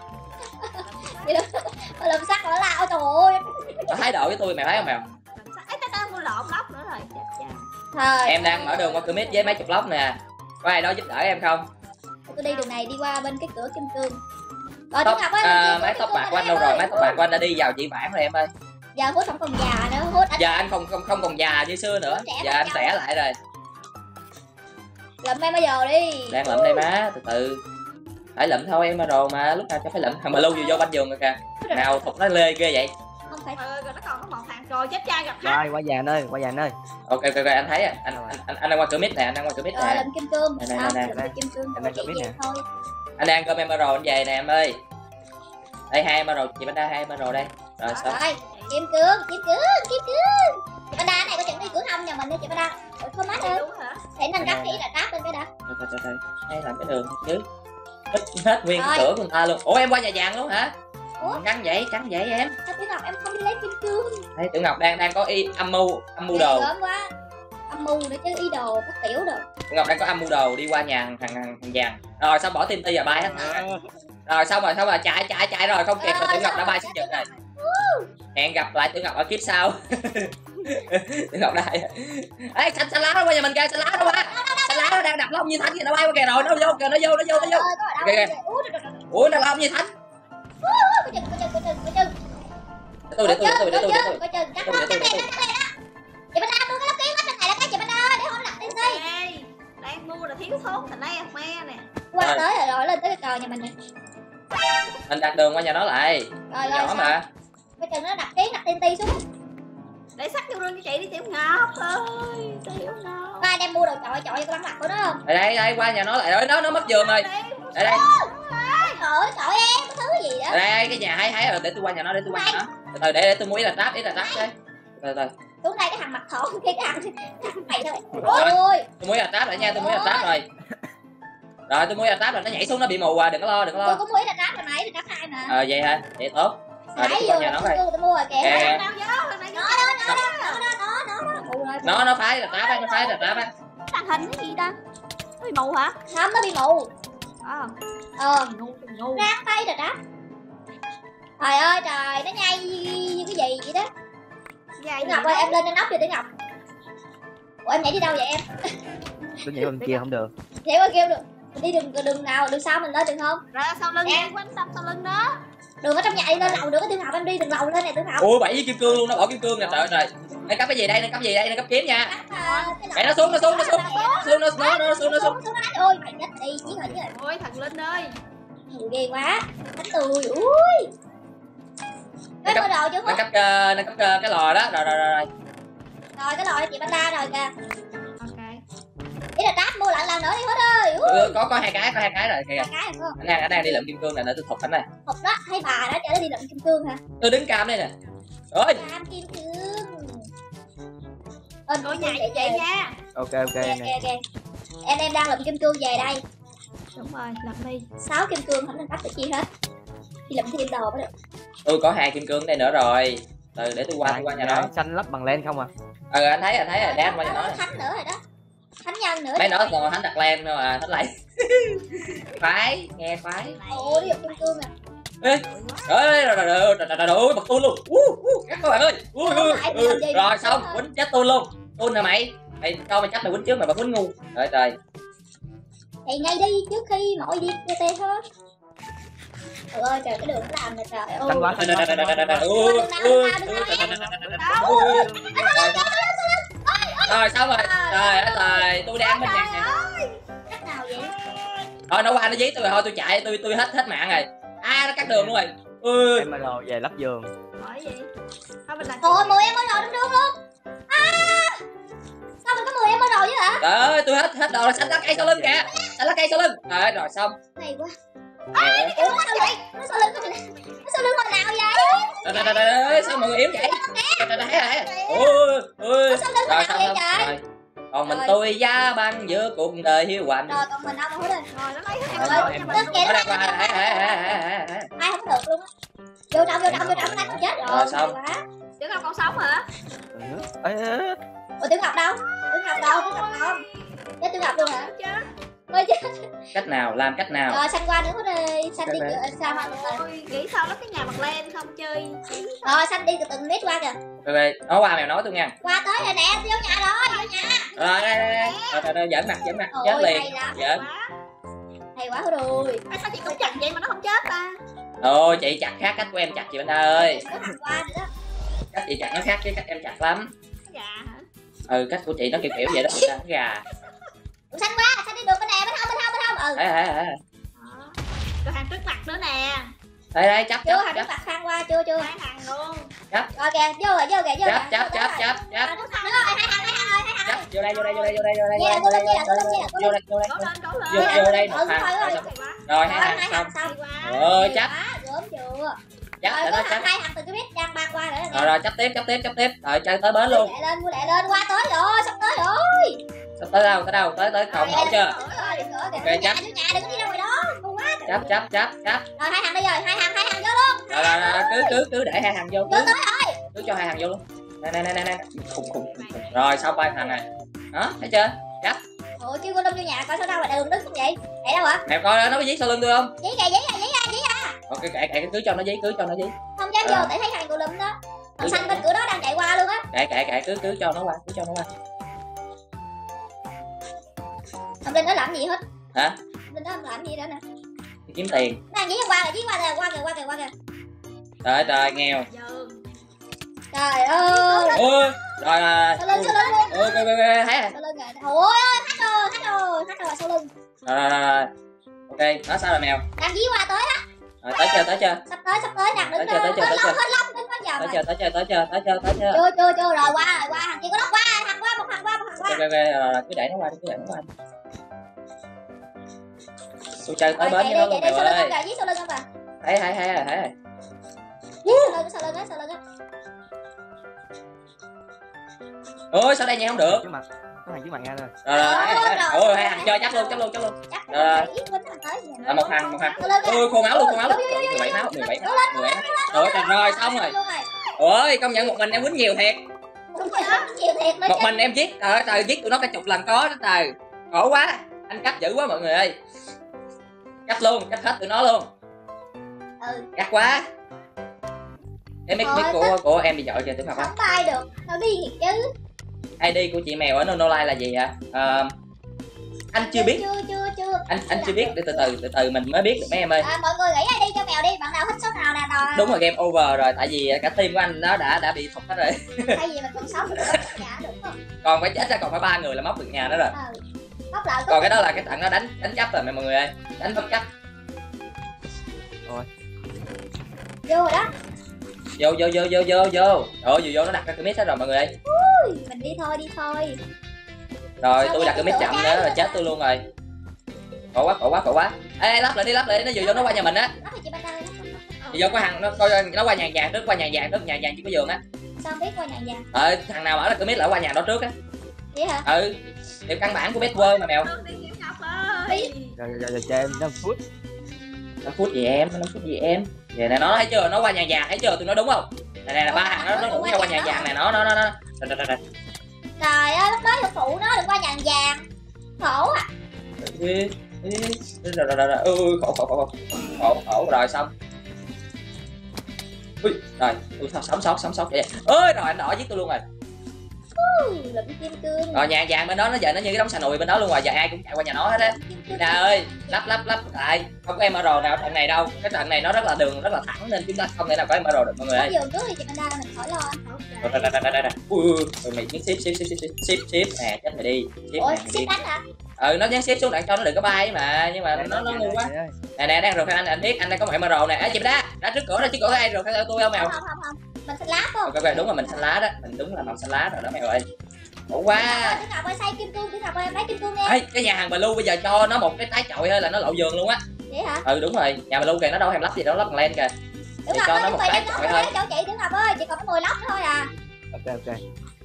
Bà làm sắc bà la ôi trời ơi. Bà thái độ với tôi mày thấy không mèo? Ấy ta ta mua lộn lóc nữa rồi. Chết cha. Thôi. Em đang mở đường qua cửa mít với mấy chục lốc nè. Có ai đó giúp đỡ em không? Tôi đi đường này đi qua bên cái cửa kim cương. Rồi Tóc, Tiểu Ngọc ơi, à, bên mái kia tóc cửa bạc kim của anh cương đâu rồi? ơi. Mái tóc bạc của anh đã đi vào chỉ bản rồi em ơi. Giờ hút không còn già nữa, hút anh. Giờ anh không không không còn già như xưa nữa. Trẻ Giờ lại anh nhau. trẻ lại rồi. Lụm em bây giờ đi. Đang lụm đây má, từ từ. Phải lụm thôi em rồi mà lúc nào cho phải lụm. Thằng mà lưu vô banh giường rồi kìa. Nào thục nó lê ghê vậy. Không phải. Ờ, rồi nó còn có một thằng rồi chết cha gặp khách. Rồi qua nhà anh ơi, qua nhà anh ơi. Ok ok ok anh thấy à. Anh anh anh, anh đang qua cửa mít nè, anh đang qua cửa mít Ờ, nè. lụm kim cương. Nè, nè, Không, nè, lụm nè. kim cương. Em đang Chỉ có biết vậy nè. thôi. Anh đang cơm emerald anh về nè em ơi. Đây hai emerald, chị Banda hai emerald đây. Rồi sao? Rồi, kim cương, kim cương, kim cương. Chị Banda này có chuẩn đi cửa hông nhà mình đi chị Banda. Ủa không mát ơi. Đúng hả? Để nâng cấp cái là đáp lên cái đã. Trời trời trời trời. Hay làm cái đường chứ. Hết, hết nguyên cái Rồi. cửa của người ta luôn. Ủa em qua nhà vàng luôn hả? Ủa? Căng vậy, căng vậy em. Sao Tiểu Ngọc em không đi lấy kim cương? Đây Tiểu Ngọc đang đang có y âm mưu âm mưu đồ. Gớm quá. Âm mưu nữa chứ ý đồ các kiểu đồ. Tiểu Ngọc đang có âm mưu đồ đi qua nhà hàng hàng hàng, hàng vàng. Rồi sao bỏ tim ti và bay hết. Rồi xong rồi xong rồi chạy chạy chạy rồi không kịp rồi Tiểu Ngọc đã bay xuống giật rồi. Hẹn gặp lại Tiểu Ngọc ở kiếp sau. Tiểu Ngọc đây. Ê xanh xanh lá nó qua nhà mình kìa, xanh lá nó qua. Xanh lá nó đang đập lông như thánh kìa, nó bay qua kìa rồi, nó vô kìa, nó vô nó vô nó vô. Ơi, có ở đâu? Kìa, kìa. Ủa, trời, trời, trời. Ủa nó lông như thánh. Coi chừng, coi chừng, coi chừng, coi chừng. Để tôi để tôi để tôi để tôi để tôi. Coi chừng, cắt Tôi lông, để tôi cắt để lông, tôi. cắt lông đó. Chị Banda tôi cái lóc kiến quá trên này là cái chị Banda ơi, để không lặp lên đi. Đây. đang mua là thiếu thốn thành đây me nè. Qua Rồi. tới rồi, rồi lên tới cái cờ nhà mình nè. Mình đặt đường qua nhà nó lại. Rồi rồi Nhỏ xong. mà. Bây giờ nó đặt tiếng đặt tiên ti xuống. Để sắt vô rương cho chị đi Tiểu Ngọc ơi. Tiểu Ngọc. Ba đem mua đồ chọi chọi cho bắn mặt của nó không? Đây đây đây qua nhà nó lại rồi, nó nó mất giường rồi. Đây đây. Trời ơi chọi em cái thứ gì đó. Đây, đây cái nhà hay hay rồi, để tôi qua nhà nó để tôi qua nhà nó. Từ từ để, để tôi mua ý là tráp, ý là tráp chứ. Từ từ. Xuống đây cái thằng mặt thỏ cái thằng cái thằng này thôi. Rồi. Ôi. Tôi mua ý là tráp rồi nha, tôi mua ý là tráp rồi. Rồi tôi mua ý là tráp rồi, nó nhảy xuống nó bị mù à, đừng có lo, đừng có Tôi lo. có mua là tráp rồi nãy là tráp hai mà. Ờ vậy hả? Vậy tốt. Rồi để Nãy tôi vô qua nhà là nó rồi. tôi mua rồi kìa. Kìa. Nào vô, lần này Nó đó nó đó nó đó nó nó mù rồi. Nó nó phải là tráp á, nó phải là tráp á. màn hình cái gì ta? Nó bị mù hả? Không nó bị mù. Ờ. Ờ. Ngu ngu. Ráng tay rồi tráp. Trời ơi trời nó nhây như cái gì vậy đó. Dài Tiểu Ngọc ơi em lên trên nóc chưa Tiểu Ngọc? Ủa em nhảy đi đâu vậy em? Tôi nhảy bên kia không được. Nhảy qua kêu được. Mình đi đường đường nào đường sau mình lên được không? Ra sau lưng Em. em quanh tâm sau lưng đó. Đường ở trong nhà đi lên lầu được có Tiểu Ngọc em đi đường lầu lên này Tiểu Ngọc. Ui bảy với kim cương luôn, nó bỏ kim cương nè, trời ơi trời. Nâng cấp cái gì đây, nâng cấp gì đây, nâng cấp kiếm nha. Mẹ nó xuống, nó xuống, nó xuống. Xuống nó nó nó xuống, nó xuống. Ôi mày chết đi chí rồi chứ. Ôi thần Linh ơi. Ui, ghê quá. Đánh tôi. Ui. Cái mua đồ chưa Nâng hết. cấp uh, nâng cấp uh, cái lò đó, rồi rồi rồi. Rồi cái lò chị Panda rồi kìa. Ok. Ý là đáp mua lại lần nữa đi hết ơi. Ui. Ừ, có có hai cái, có hai cái rồi kìa. Hai cái rồi phải không? Anh đang, anh đang đi lượm kim cương nè, để tôi thục ảnh này. Hộp đó thấy bà đó cho nó đi lượm kim cương hả? Tôi đứng cam đây nè. Rồi. Làm kim cương. Ơn Cô nhà chị chị nha. Ok ok Kìa nè. kìa kìa. Em em đang lượm kim cương về đây. Đúng rồi, làm đi. Sáu kim cương không nên bắt được chi hết. Đi lượm thêm đồ mới được. Tôi có hai kim cương đây nữa rồi. Từ để tôi qua, tôi qua nhà nó. Xanh lấp bằng len không à? Ừ anh thấy, anh thấy rồi, để anh qua nhà nó này. Thánh nữa rồi đó. Thánh nhân nữa. Mấy nó còn thánh đặt len thôi mà, thánh lại. Khoái, nghe khoái. Ồ đi lượm kim cương à. Ê, ơi rồi rồi rồi rồi rồi rồi bật tôi luôn. Các các bạn ơi. Ui, ui, ui. Rồi xong, quýnh chết tôi luôn. Tôi nè mày. Mày cho mày chắc mày quýnh trước mày mà quýnh ngu. Trời trời. Thì ngay đi trước khi mọi việc tê tê hết. Trời ơi trời cái đường nó làm nè trời ơi. Xanh quá, xanh quá, xanh quá. Ui, ui. Rồi xong rồi. Trời ơi trời, tôi đang bên nhạc này. Cách nào vậy? Thôi nó qua nó dí tôi rồi thôi tôi chạy, tôi tôi hết hết mạng rồi. À nó cắt đường luôn rồi. Ui. Em mà đồ về lắp giường. Hỏi gì? Thôi mình làm. Thôi mười em mới đồ trong đường luôn. À! Sao mình có mười em mới đồ chứ hả? Trời ơi, tôi hết hết đồ rồi, xanh lá cây sau lưng kìa. Xanh lá cây sau lưng. Rồi rồi xong. Này quá. Ủa nó sao vậy? Nó sau lưng mình. Nó sau lưng hồi nào vậy? Trời trời trời ơi, sao mọi người yếu vậy? Trời trời thấy rồi. Ui ui. Nó sau lưng hồi Rồi nào xong vậy xong. trời? Rồi. Còn mình Rồi. tôi giá băng giữa cuộc đời hiu quạnh. Rồi còn mình đâu mà hết rồi. Rồi nó lấy hết Rồi, em rồi, rồi em- cho Nó mình. kìa Ở nó đây đang qua. Hả, hả, hả, hả, hả. ai không được luôn á. Vô trong vô trong vô trong nãy mình chết rồi. Rồi, xong. Hay quá. Tiểu Ngọc còn sống hả? Ê, ê, ê. Ủa Tiểu Ngọc đâu? Tiểu Ngọc đâu? Tiểu Ngọc không? Chết Tiểu Ngọc luôn hả? Chết. Ôi chết. Cách nào, làm cách nào? Rồi xanh qua nữa đi. Xanh đi Cái kìa. Sao mà Ôi, nghĩ sao lắm cái nhà bằng len không chơi. rồi xanh đi từ từng mét qua kìa. Rồi, rồi, nói qua mèo nói tôi nha. Qua tới rồi nè, vô nhà rồi, vô nhà. Rồi đây đây đây. Rồi rồi rồi giỡn mặt, giỡn mặt, Ôi, chết liền. hay lắm. Giỡn. Quá. Hay quá rồi. Ê, sao chị cũng chặt vậy mà nó không chết ta? Thôi chị chặt khác cách của em chặt chị Banda ơi. Có mặt qua nữa đó. Cách chị chặt nó khác với cách em chặt lắm. Gà hả? Ừ cách của chị nó kiểu kiểu vậy đó, nó gà. Ủa, xanh quá, xanh đi đường bên này, bên hông, bên hông, bên hông. Ừ. Đấy đấy đấy. Đó. Rồi hàng trước mặt nữa nè. Đây đây chấp Chưa, chấp hàng chấp trước mặt sang qua, chưa, chưa. Hai hàng luôn. Rồi kìa, vô rồi, vô kìa, vô chấp kìa. chấp chấp chấp chấp Rồi, trước mặt nữa rồi, hai hàng, hai hàng rồi, hai hàng. chấp vô đây vô đây vô đây vô đây vô đây Nghe là, vô tôi đây lên, nghe là, tôi lên, nghe là, tôi vô lên. đây vô đây Cố lên, cố vô lên. vô đây Ừ, một đúng hàng rồi, rồi rồi. xong. Hay quá. Rồi Rồi, hai hai hàng hàng xong. xong. Hay quá. Rồi Hay chấp quá, gớm chưa. chấp Rồi, để có nó chấp. hai hàng từ cái biết đang ba qua nữa nè. Rồi rồi chấp tiếp chấp tiếp chấp tiếp. Rồi chơi tới bến luôn. Lẹ lên, mua lẹ lên, qua tới rồi, sắp tới rồi. Sắp tới đâu tới đâu tới tới cổng hậu chưa? Rồi, đừng nữa, Ok, kìa. chấp. Vô nhà, đừng có đi ra ngoài đó. Ngu quá. Chấp chấp chấp chấp. Rồi, hai hàng đi rồi, hai hàng, hai hàng vô luôn. Rồi rồi rồi cứ cứ cứ để hai hàng vô Vô cứ tới rồi. cứ cho hai hàng vô luôn. Nè nè nè nè nè. Khùng khùng. Rồi xong ba thằng này. Đó thấy chưa? Chấp. Ủa, chứ cô Lâm vô nhà coi sao đâu mà đường đứng không vậy? Vậy đâu hả? Mẹ coi nó có dí sau lưng tôi không? Dí kìa, dí kìa, dí kìa, dí kìa. Ok kệ kệ cứ cho nó dí cứ cho nó dí. Không dám vô À. tại thấy hàng cô Lâm đó. Thằng xanh bên cửa đó đang chạy qua luôn á. Kệ kệ kệ cứ cứ cho nó qua cứ cho nó qua. Thằng Linh nó làm gì hết? Hả? Linh nó không làm gì đó nè. Kiếm tiền. Nó đang dí qua rồi, dí qua rồi, qua kìa, qua kìa, qua kìa. Trời trời nghèo. Dừng. Trời ơi. Ôi rồi rồi. Sau lưng, sau lưng luôn. Ok ok ok thấy rồi. Sau lưng rồi. Ôi ơi, hát rồi, hát rồi, hát rồi sau lưng. Rồi rồi rồi rồi. Ok, nói sao rồi mèo? Đang dí qua tới á. Rồi, tới chưa tới chưa? Sắp tới, sắp tới nè, Tới đứng chưa, tới chưa, tới chưa? hết lắm, đứng có giờ Tới mà. chưa tới chưa tới chưa tới chưa tới chưa? Chưa chưa chưa rồi qua rồi qua, thằng kia có đất qua, thằng qua một thằng qua một thằng qua. Ok ok rồi rồi cứ để nó qua đi, cứ để nó qua. Tôi chơi tới Rồi, bến chạy với nó đi, luôn chạy đi, sau lưng mèo không ơi. kìa, dí sau lưng không kìa. Thấy thấy thấy rồi thấy rồi. Dí sau lưng, sau lưng á, sau lưng á. Ôi sao đây nghe không được? Trước mặt. Có thằng trước mặt nha rồi. Rồi rồi thấy rồi, thấy rồi. rồi. Ôi hai thằng chơi chắc luôn chắc luôn chắc luôn. Chắc Rồi. là dí quýnh thằng tới kìa. Là một thằng một thằng. Sau lưng kìa. Ôi khô máu luôn khô máu luôn. mười bảy máu mười bảy máu mười bảy máu. Rồi trời rồi xong rồi. Luôn rồi. Ôi công nhận một mình em quýnh nhiều thiệt. Đúng rồi đó, nhiều thiệt nữa Một chứ. mình em giết trời ơi, trời giết tụi nó cả chục lần có đó trời. Khổ quá. Anh cắt dữ quá mọi người ơi. Cắt luôn, cắt hết tụi nó luôn. Ừ. Gắt quá. Em biết biết của của em bị dội kìa tưởng học á. Không bay được, nó đi thiệt chứ. i đê của chị mèo ở Nonolive là gì hả? Ờ, anh chưa biết. Chưa chưa chưa. Anh anh chưa biết, để từ từ từ từ mình mới biết được mấy em ơi. À, mọi người nghĩ ai đi cho mèo đi, bạn nào thích số nào nè nào. Đúng rồi game over rồi, tại vì cả team của anh nó đã đã bị thục hết rồi. Thay vì mình còn sáu thì mình nhà được không? Còn phải chết ra còn phải ba người là móc được nhà nữa rồi. Ừ. Móc lại Còn cái đó là cái thằng nó đánh đánh chấp rồi mọi người ơi, đánh bất chấp. vô rồi đó. Vô vô vô vô vô vô. Rồi vô vô nó đặt ra cái miss hết rồi mọi người ơi. Ui, mình đi thôi đi thôi. Rồi Sao tôi nghe đặt cái cũng miss lửa chậm cháy nữa là vậy chết ta? tôi luôn rồi. Khổ quá khổ quá khổ quá. Ê lắp lại đi lắp lại đi, nó vừa vô nó qua nhà mình á. Lắp thì chị bên đây. Vừa vô có thằng nó coi nó qua nhà vàng trước, qua nhà vàng trước, nhà vàng chỉ có giường á. Sao biết qua nhà vàng? Ờ thằng nào mở là cái miss lại qua nhà đó trước á. Vậy hả? Ừ. Điều căn bản của Betway mà mèo. Đi Diễm Ngọc ơi. Rồi rồi rồi cho em năm phút. năm phút gì em, năm phút gì em. Vậy nè nó thấy chưa, nó qua nhà vàng thấy chưa, tụi nó đúng không? Này này là ba thằng nó nó cũng nhau qua nhà vàng này, nó nó nó nó. Rồi, rồi, rồi. Trời ơi, lúc đó cho phụ nó đừng qua nhà vàng. Khổ à. Rồi rồi rồi rồi. Ừ khổ khổ khổ khổ khổ rồi xong. Ui rồi, tôi sống sót sống sót vậy. Ơi rồi anh đỏ giết tôi luôn rồi. Lụm kim cương. Rồi nhà vàng bên đó nó giờ nó như cái đống xà nùi bên đó luôn rồi, giờ ai cũng chạy qua nhà nó hết á. Nè ơi, lắp lắp lắp lại, không có em emerald nào trận này đâu. Cái trận này nó rất là đường rất là thẳng nên chúng ta không thể nào có emerald được mọi người ơi. Giường trước thì chị bên đây mình khỏi lo. Rồi đây đây đây đây đây. Ui ui, mày nhấn ship ship ship ship ship ship nè, chết mày đi. Ship Ủa, nè, mày đi. ship đánh hả? Ừ nó nhấn ship xuống đạn cho nó đừng có bay mà, nhưng mà nó nó ngu quá. Nè nè đang rồi anh anh biết anh đang có một emerald nè. Á chị đá, đá trước cửa đó, trước cửa ai rồi theo tôi không mèo. Không không không. Mình xanh lá không? Ok đúng rồi mình xanh lá đó, mình đúng là màu xanh lá rồi đó mèo ơi. Khổ quá. Đứa nào ơi xây kim cương, đứa nào ơi lấy kim cương nha. Ê, cái nhà hàng Blue bây giờ cho nó một cái tái chọi thôi là nó lộ giường luôn á. Vậy hả? Ừ đúng rồi, nhà Blue kìa nó đâu thèm lắp gì đâu, lắp bằng len kìa. Đứa Thì nào cho ơi, nó đứa một mày cái đem chọi lóc thôi. thôi. Chỗ chị đứa nào ơi, chỉ còn có mười lóc nữa thôi à. Ok ok.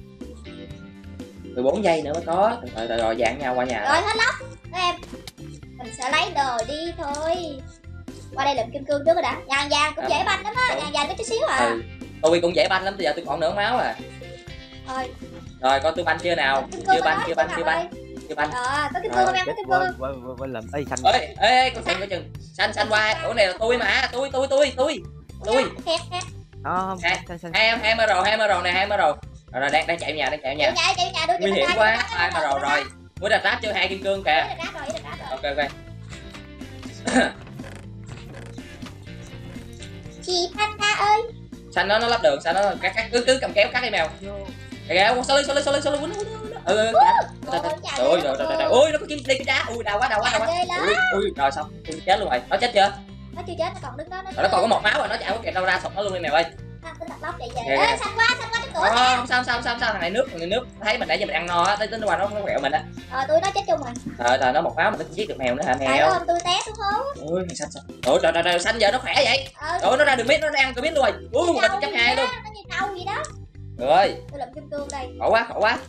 mười bốn giây nữa mới có. Rồi rồi rồi dạng nhau qua nhà. Rồi hết lóc. Đó em. Mình sẽ lấy đồ đi thôi. Qua đây lượm kim cương trước rồi đã. Nhà vàng cũng À. dễ banh lắm á, nhà vàng có chút xíu à. Ừ. Tôi cũng dễ banh lắm, bây giờ tôi còn nửa máu à. Thôi, Rồi coi tôi banh chưa nào. kim cương Chưa banh đó, chưa banh chưa banh ơi. chưa banh. Rồi, có kim cương không em, có kim cương. Quên quên quên lầm. Ê xanh. Ê ê con xanh coi chừng. Xanh xanh qua. Ủa này là tôi mà, tôi tôi tôi tôi. Tôi. Khét khét. Không, Hai xanh xanh. hai hai emerald, hai emerald nè, hai emerald. Rồi rồi đang đang chạy nhà, đang chạy nhà. Chạy nhà, chạy nhà đưa chị Nguy bên hiểm đây, quá, chị bên đây, hai emerald rồi. Mới đặt ráp chưa hai kim cương kìa. Ý được đá rồi, ý được đá rồi. Ok ok. Chị Panda ơi. Xanh nó nó lắp đường, xanh nó cắt cắt cứ cứ cầm kéo cắt đi mèo. Kìa, sorry sorry sorry sorry quýnh quýnh. Ừ ừ. Rồi rồi rồi rồi. Ui nó có kim đi cái đá. Ui đau quá đau quá đau quá. Ghê lắm. Ui ui rồi xong. Tôi chết luôn rồi. Nó chết chưa? Nó chưa chết, nó còn đứng đó. Rồi nó còn có một máu rồi, nó chạy có kẹt đâu ra sụp nó luôn đi mèo ơi. À, tính đặt lóc để về. Kìa, Ê, kìa. xanh quá, xanh quá trước cửa Không nè. không sao sao sao sao thằng này nước, thằng này nước thấy mình nãy giờ mình ăn no á, tới tính qua nó nó quẹo mình á. Ờ, tôi nó chết chung rồi. Trời trời nó một máu mà nó cũng giết được mèo nữa hả Tại mèo. ôm tôi té xuống hố. Ui mày xanh sao? Ủa trời trời trời xanh giờ nó khỏe vậy. Ờ, Rồi nó ra đường mít nó đang ăn biết luôn rồi. Ui một trăm hai luôn. nó như trâu gì đó. Rồi, Tôi lượm kim cương đây. khổ quá khổ quá.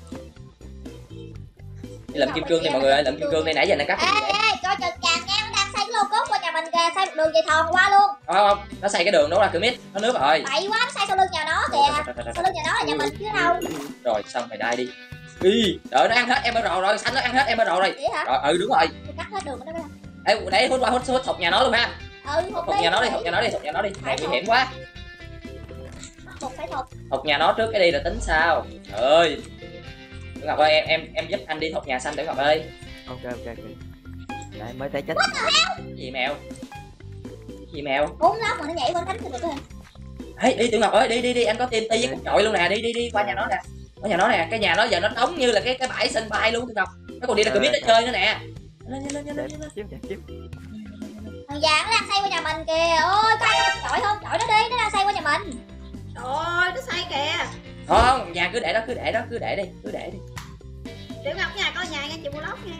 Đi lượm kim cương đi mọi người ơi, lượm kim cương đi nãy giờ nó cắt Ê, cái gì vậy? ê, coi chừng chàng nha, nó đang xây cái lô cốt qua nhà mình kìa, xây một đường về thòn qua luôn. Không không, nó xây cái đường đó là cửa mít, nó nước rồi. Bậy quá, nó xây sau lưng nhà nó kìa. Sau lưng nhà nó là nhà mình chứ đâu. Rồi xong mày đai đi. Đi, đợi nó ăn hết emerald rồi, xanh nó ăn hết emerald rồi. Vậy hả? Rồi ừ đúng rồi. Tôi cắt hết đường của nó ra. Ê để hút qua hút hút thục nhà nó luôn ha. Ừ, Thục một nhà nó đi, thục nhà nó đi, thục nhà nó đi. Này nguy hiểm quá. Một phải thục. Thục nhà nó trước cái đi rồi tính sao. Trời ơi. Tử Ngọc ơi em em em giúp anh đi thục nhà xanh Tử Ngọc ơi. Ok ok ok. Đấy mới té chết. Cái gì mèo? Cái gì mèo? Bốn lóc mà nó nhảy qua cánh tôi được rồi. Ê đi Tử Ngọc ơi, đi đi đi, anh có team ti với cục chọi luôn nè, đi đi đi qua nhà nó nè. Ở nhà nó nè, cái nhà nó giờ nó đóng như là cái cái bãi sân bay luôn, không? Nó còn đi ra cửa biết nó chơi nữa nè. Lên lên lên lên lên. Chiếm chiếm. Thằng vàng nó đang xây qua nhà mình kìa. Ôi coi chọi không, chọi nó đi, nó đang xây qua nhà mình. Trời ơi, nó xây kìa. Không, nhà cứ để đó, cứ để đó, cứ để đi, cứ để đi. Tiểu Ngọc nhà có nhà nha, chị mua lóc nha.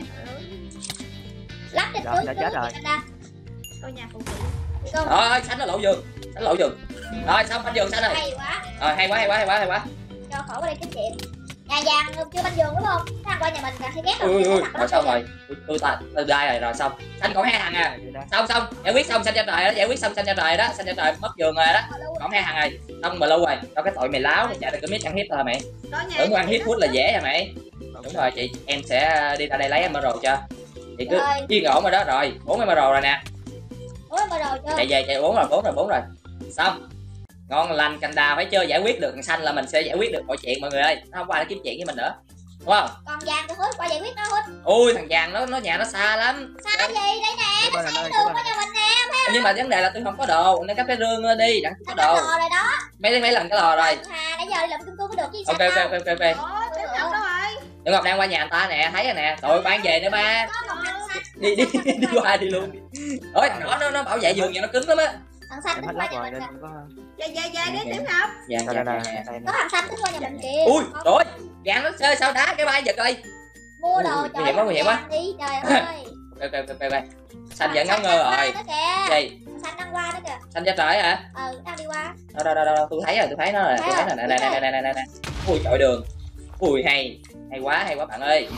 Lắp trên Rồi, tướng đã tướng chết rồi. chị Panda. Có nhà phụ Không, Rồi, xanh nó lộ giường, xanh lộ giường. Rồi xong banh giường xanh rồi. hay quá. Rồi hay quá hay quá hay quá hay quá. Cho khỏi qua đây kiếm chuyện. Nhà vàng chưa banh giường đúng không? Nó ăn qua nhà mình cả thấy ghét rồi. Ui ui, Nó rồi xong rồi. Tôi tôi ta tôi đây rồi rồi xong. Xanh còn hai thằng à. Xong xong, giải quyết xong xanh cho trời đó, giải quyết xong xanh cho trời đó, xanh cho trời mất giường rồi đó. Còn hai thằng rồi. Xong mà lâu rồi. Tao cái tội mày láo thì chả được cái miết ăn hiếp thôi mày. Có nhà. Tưởng ăn hiếp hút là dễ hả mày? Đúng rồi chị, em sẽ đi ra đây lấy emerald cho. Chị cứ Rồi. yên ổn rồi đó rồi, bốn emerald rồi nè. Ôi mà rồi chưa? Chạy về chạy bốn rồi, bốn rồi, bốn rồi. Xong. Ngon lành cành đào phải chơi giải quyết được thằng xanh là mình sẽ giải quyết được mọi chuyện mọi người ơi. Nó không qua nó kiếm chuyện với mình nữa. Đúng không? Còn vàng thì hút qua giải quyết nó hút. Ui thằng vàng nó nó nhà nó xa lắm. Sao gì đây nè, nó xây đường qua nhà mình nè. Nhưng mà vấn đề là tôi không có đồ nên cắp cái rương đi đặng có Nó đồ. có lò rồi đó. Mấy mấy lần cái lò rồi. Hà nãy giờ đi làm kim cương có được chứ sao? Ok ok ok ok. Ôi, Tiểu Ngọc đâu rồi? Tiểu Ngọc đang qua nhà người ta nè, thấy rồi nè. Tụi bán về nữa ba. Có một thằng xanh. Đi đi đi qua đi luôn. Ôi thằng đó nó nó bảo vệ giường nhà nó cứng lắm á. Thằng xanh Em tính hết qua lóc nhà rồi mình nên kìa. không có. Về về về đi Tiểu Ngọc. Vàng Đây vàng đây vàng. đây. Có thằng xanh tính qua nhà mình kìa. Ui, trời vàng nó chơi sao đá cái bay giật ơi. Mua đồ Ui, trời. nguy hiểm quá, nguy hiểm quá. vàng đi trời ơi. Ok ok ok ok. Xanh vẫn ngáo ngơ rồi. Nó kìa. Gì? Thằng xanh đang qua đó kìa. Xanh cho trời hả? Ừ, đang đi qua. Đâu đâu đâu đâu, tôi thấy rồi, tôi thấy nó rồi, tôi thấy rồi. Nè nè nè nè nè nè nè. Ui trời đường. Ui hay, hay quá, hay quá bạn ơi.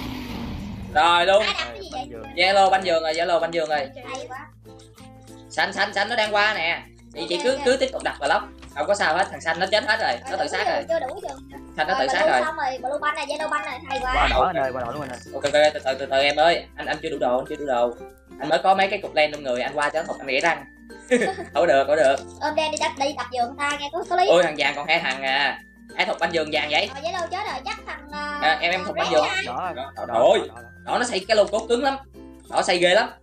Rồi luôn. Ai đặt cái gì vậy? Zalo banh giường rồi, Zalo banh giường rồi. Hay quá. Xanh xanh xanh nó đang qua nè. Chị chị cứ cứ tiếp tục đặt vào lóc. Không có sao hết, thằng xanh nó chết hết rồi, nó tự sát rồi. Chưa đủ giường. Xanh nó tự sát blue rồi. Xong rồi, blue banh này, yellow banh này, hay Qua quá. đỏ anh ơi, qua đỏ luôn anh ơi. Ok ok, từ từ từ từ em ơi, anh anh chưa đủ đồ, anh chưa đủ đồ. Anh mới có mấy cái cục len trong người, anh qua cho một anh nghĩ răng. Không được, không được. Ôm đen đi đặt đi đặt giường ta nghe có có lý. Ôi thằng vàng còn hai thằng à. Ai thuộc banh giường vàng vậy? Rồi yellow chết rồi, chắc thằng uh, À, em em thuộc banh giường. Đỏ Đỏ, đỏ. đỏ, ôi. Đỏ nó xây cái lô cốt cứng lắm. Đỏ xây ghê lắm.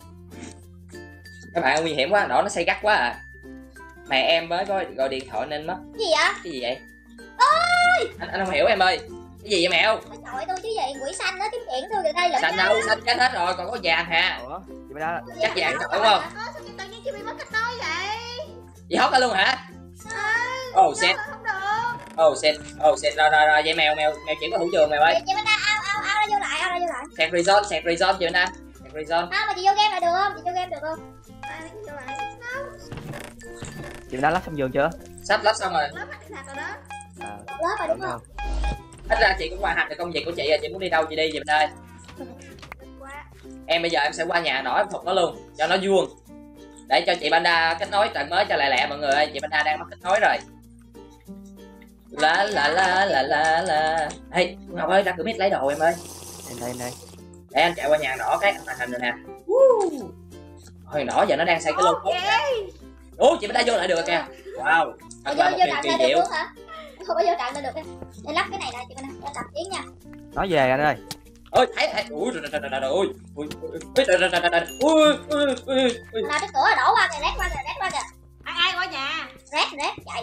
Các bạn nguy hiểm quá, đỏ nó xây gắt quá à. Mẹ em mới có gọi điện thoại nên mất. Cái gì vậy? Cái gì vậy? Ôi! Anh anh không hiểu em ơi. Cái gì vậy mèo? Nó chọi tôi chứ gì, quỷ xanh nó kiếm chuyện tôi từ đây lại. Xanh đâu, xanh chết hết rồi, còn có vàng hả? Ủa, chị mới đó. Chắc vàng đúng không? Có sao chị tự nhiên chị bị mất kết nối vậy? Gì hốt ra luôn hả? Ừ. Oh shit, Không được. oh shit, oh shit, rồi rồi rồi, vậy mèo mèo mèo chuyển qua thủ trường mèo ơi. Chị bên ao ao ao ra vô lại, ao ra vô lại. Sẹt resort, sẹt resort chị Anh. Sẹt resort. Không mà chị vô game là được không? Chị vô game được không? À, vô lại. Chị đã lắp xong giường chưa? Sắp lắp xong rồi. Lớp hết điện thoại rồi đó. À, Lớp rồi đúng không? Ít ra chị cũng hoàn thành được công việc của chị rồi, chị muốn đi đâu chị đi chị Anh ơi. Quá. Em bây giờ em sẽ qua nhà đỏ em phục nó luôn, cho nó vuông. Để cho chị Panda kết nối trận mới cho lẹ lẹ mọi người ơi, chị Panda đang mất kết nối rồi. La la la la la la. Ê, Ngọc ơi, ra cửa mít lấy đồ em ơi. đây đây đây. Để anh chạy qua nhà đỏ cái anh hoàn thành rồi nè. Hồi đỏ giờ nó đang xây cái lô cốt. Ủa, chị Panda vô lại được kìa. Wow, thật Vô là một vô điều trận kỳ là được diệu. luôn hả? Không có vô trận là được em. Để lắp cái này lại chị bên này, để tập tiếng nha. Nói về anh ơi. Ôi, thấy thấy. Ui trời trời trời trời ui. Ui trời trời trời trời. Ui ui ui ui. Nào cái cửa đổ qua kìa, rét qua kìa, rét qua kìa. Ai ai qua nhà? Rét rét chạy.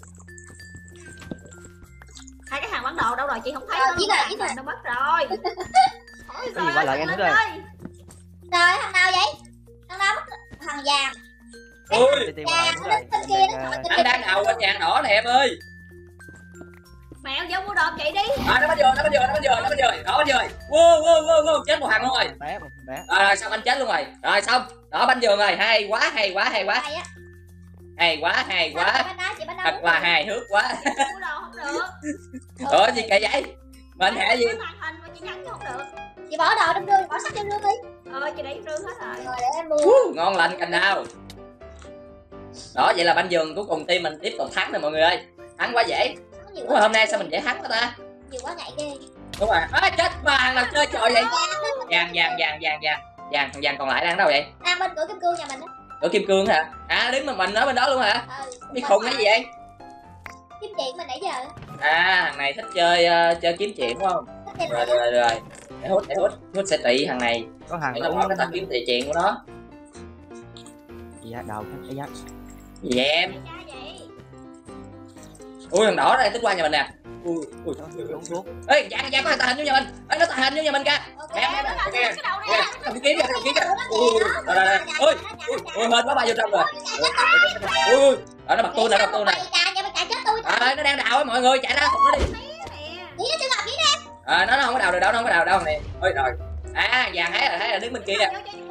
Hai cái hàng bản đồ đâu rồi chị không thấy Ờ, đâu. giết rồi, giết rồi. Đâu mất rồi. Ôi Cái gì qua lại em nữa rồi. Rồi thằng nào vậy? Thằng nào mất thằng vàng. Ui, Đi tìm qua lại Vàng nữa nó rồi. đến bên kia nó chọi anh đang đầu bên nhà đỏ này em ơi. Mẹo vô mua đồ chị đi. À, nó bắt vừa, nó bắt vừa, nó bắt vừa, nó bắt vừa, nó bắt vừa. Wow, wow, wow, wow, chết một thằng luôn rồi. Bé bé. Rồi, rồi, xong anh chết luôn rồi. Rồi xong, đỏ banh giường rồi, hay quá, hay quá, hay quá, Hay á. hay quá, hay Chị quá. bên đó, chị bên đó. Thật là hài hước quá. Mua đồ không được. Ủa gì kỳ vậy? Mình hả gì? Màn hình mà chị nhắn chứ không được. Chị bỏ đồ trong rương, bỏ sách trong rương đi. Ờ chị để rương hết rồi. Rồi để em mua. Uh, ngon lành cành đào. Đó, vậy là banh giường cuối cùng team mình tiếp tục thắng rồi mọi người ơi. Thắng quá dễ. Có nhiều Đúng rồi, quá, hôm nay sao mình dễ thắng quá ta? nhiều quá ngại ghê. Đúng rồi. À, chết ba thằng nào chơi trội vậy? Vàng vàng vàng vàng vàng. Vàng thằng vàng còn lại đang đâu vậy? Đang bên cửa kim cương nhà mình á. Ở kim cương hả? À đứng mà mình ở bên đó luôn hả? Ừ. Đi khùng cái gì vậy? Kiếm chuyện mình nãy giờ. À thằng này thích chơi uh, chơi kiếm chuyện đúng không? Thích chơi Rồi này. rồi rồi. Để hút để hút, hút sẽ trị thằng này. Có hàng Để nó bỏ cái tật kiếm tiền chuyện của nó. Dạ đầu cái giá. Gì vậy em? Cha vậy. Ui thằng đỏ đây thích qua nhà mình nè. ui ui Xuống xuống. ê Giang Giang có thằng tàng hình vô nhà mình, ê nó tàng hình vô nhà mình kìa. Ok. Mẹ mẹ Nó là mẹ cái đầu nè. cầm kiếm kìa, cầm kiếm kìa. Ui rồi rồi ui ui ui hên quá bay vô trong rồi. Ui ui đó nó bật tôi nè, bật tôi nè. À, nó đang đào á mọi người, chạy ra thục nó đi. À, nó nó không có đào được đâu, nó không có đào đâu nè. Ôi rồi. À, Vàng thấy rồi, thấy là đứng bên kia nè.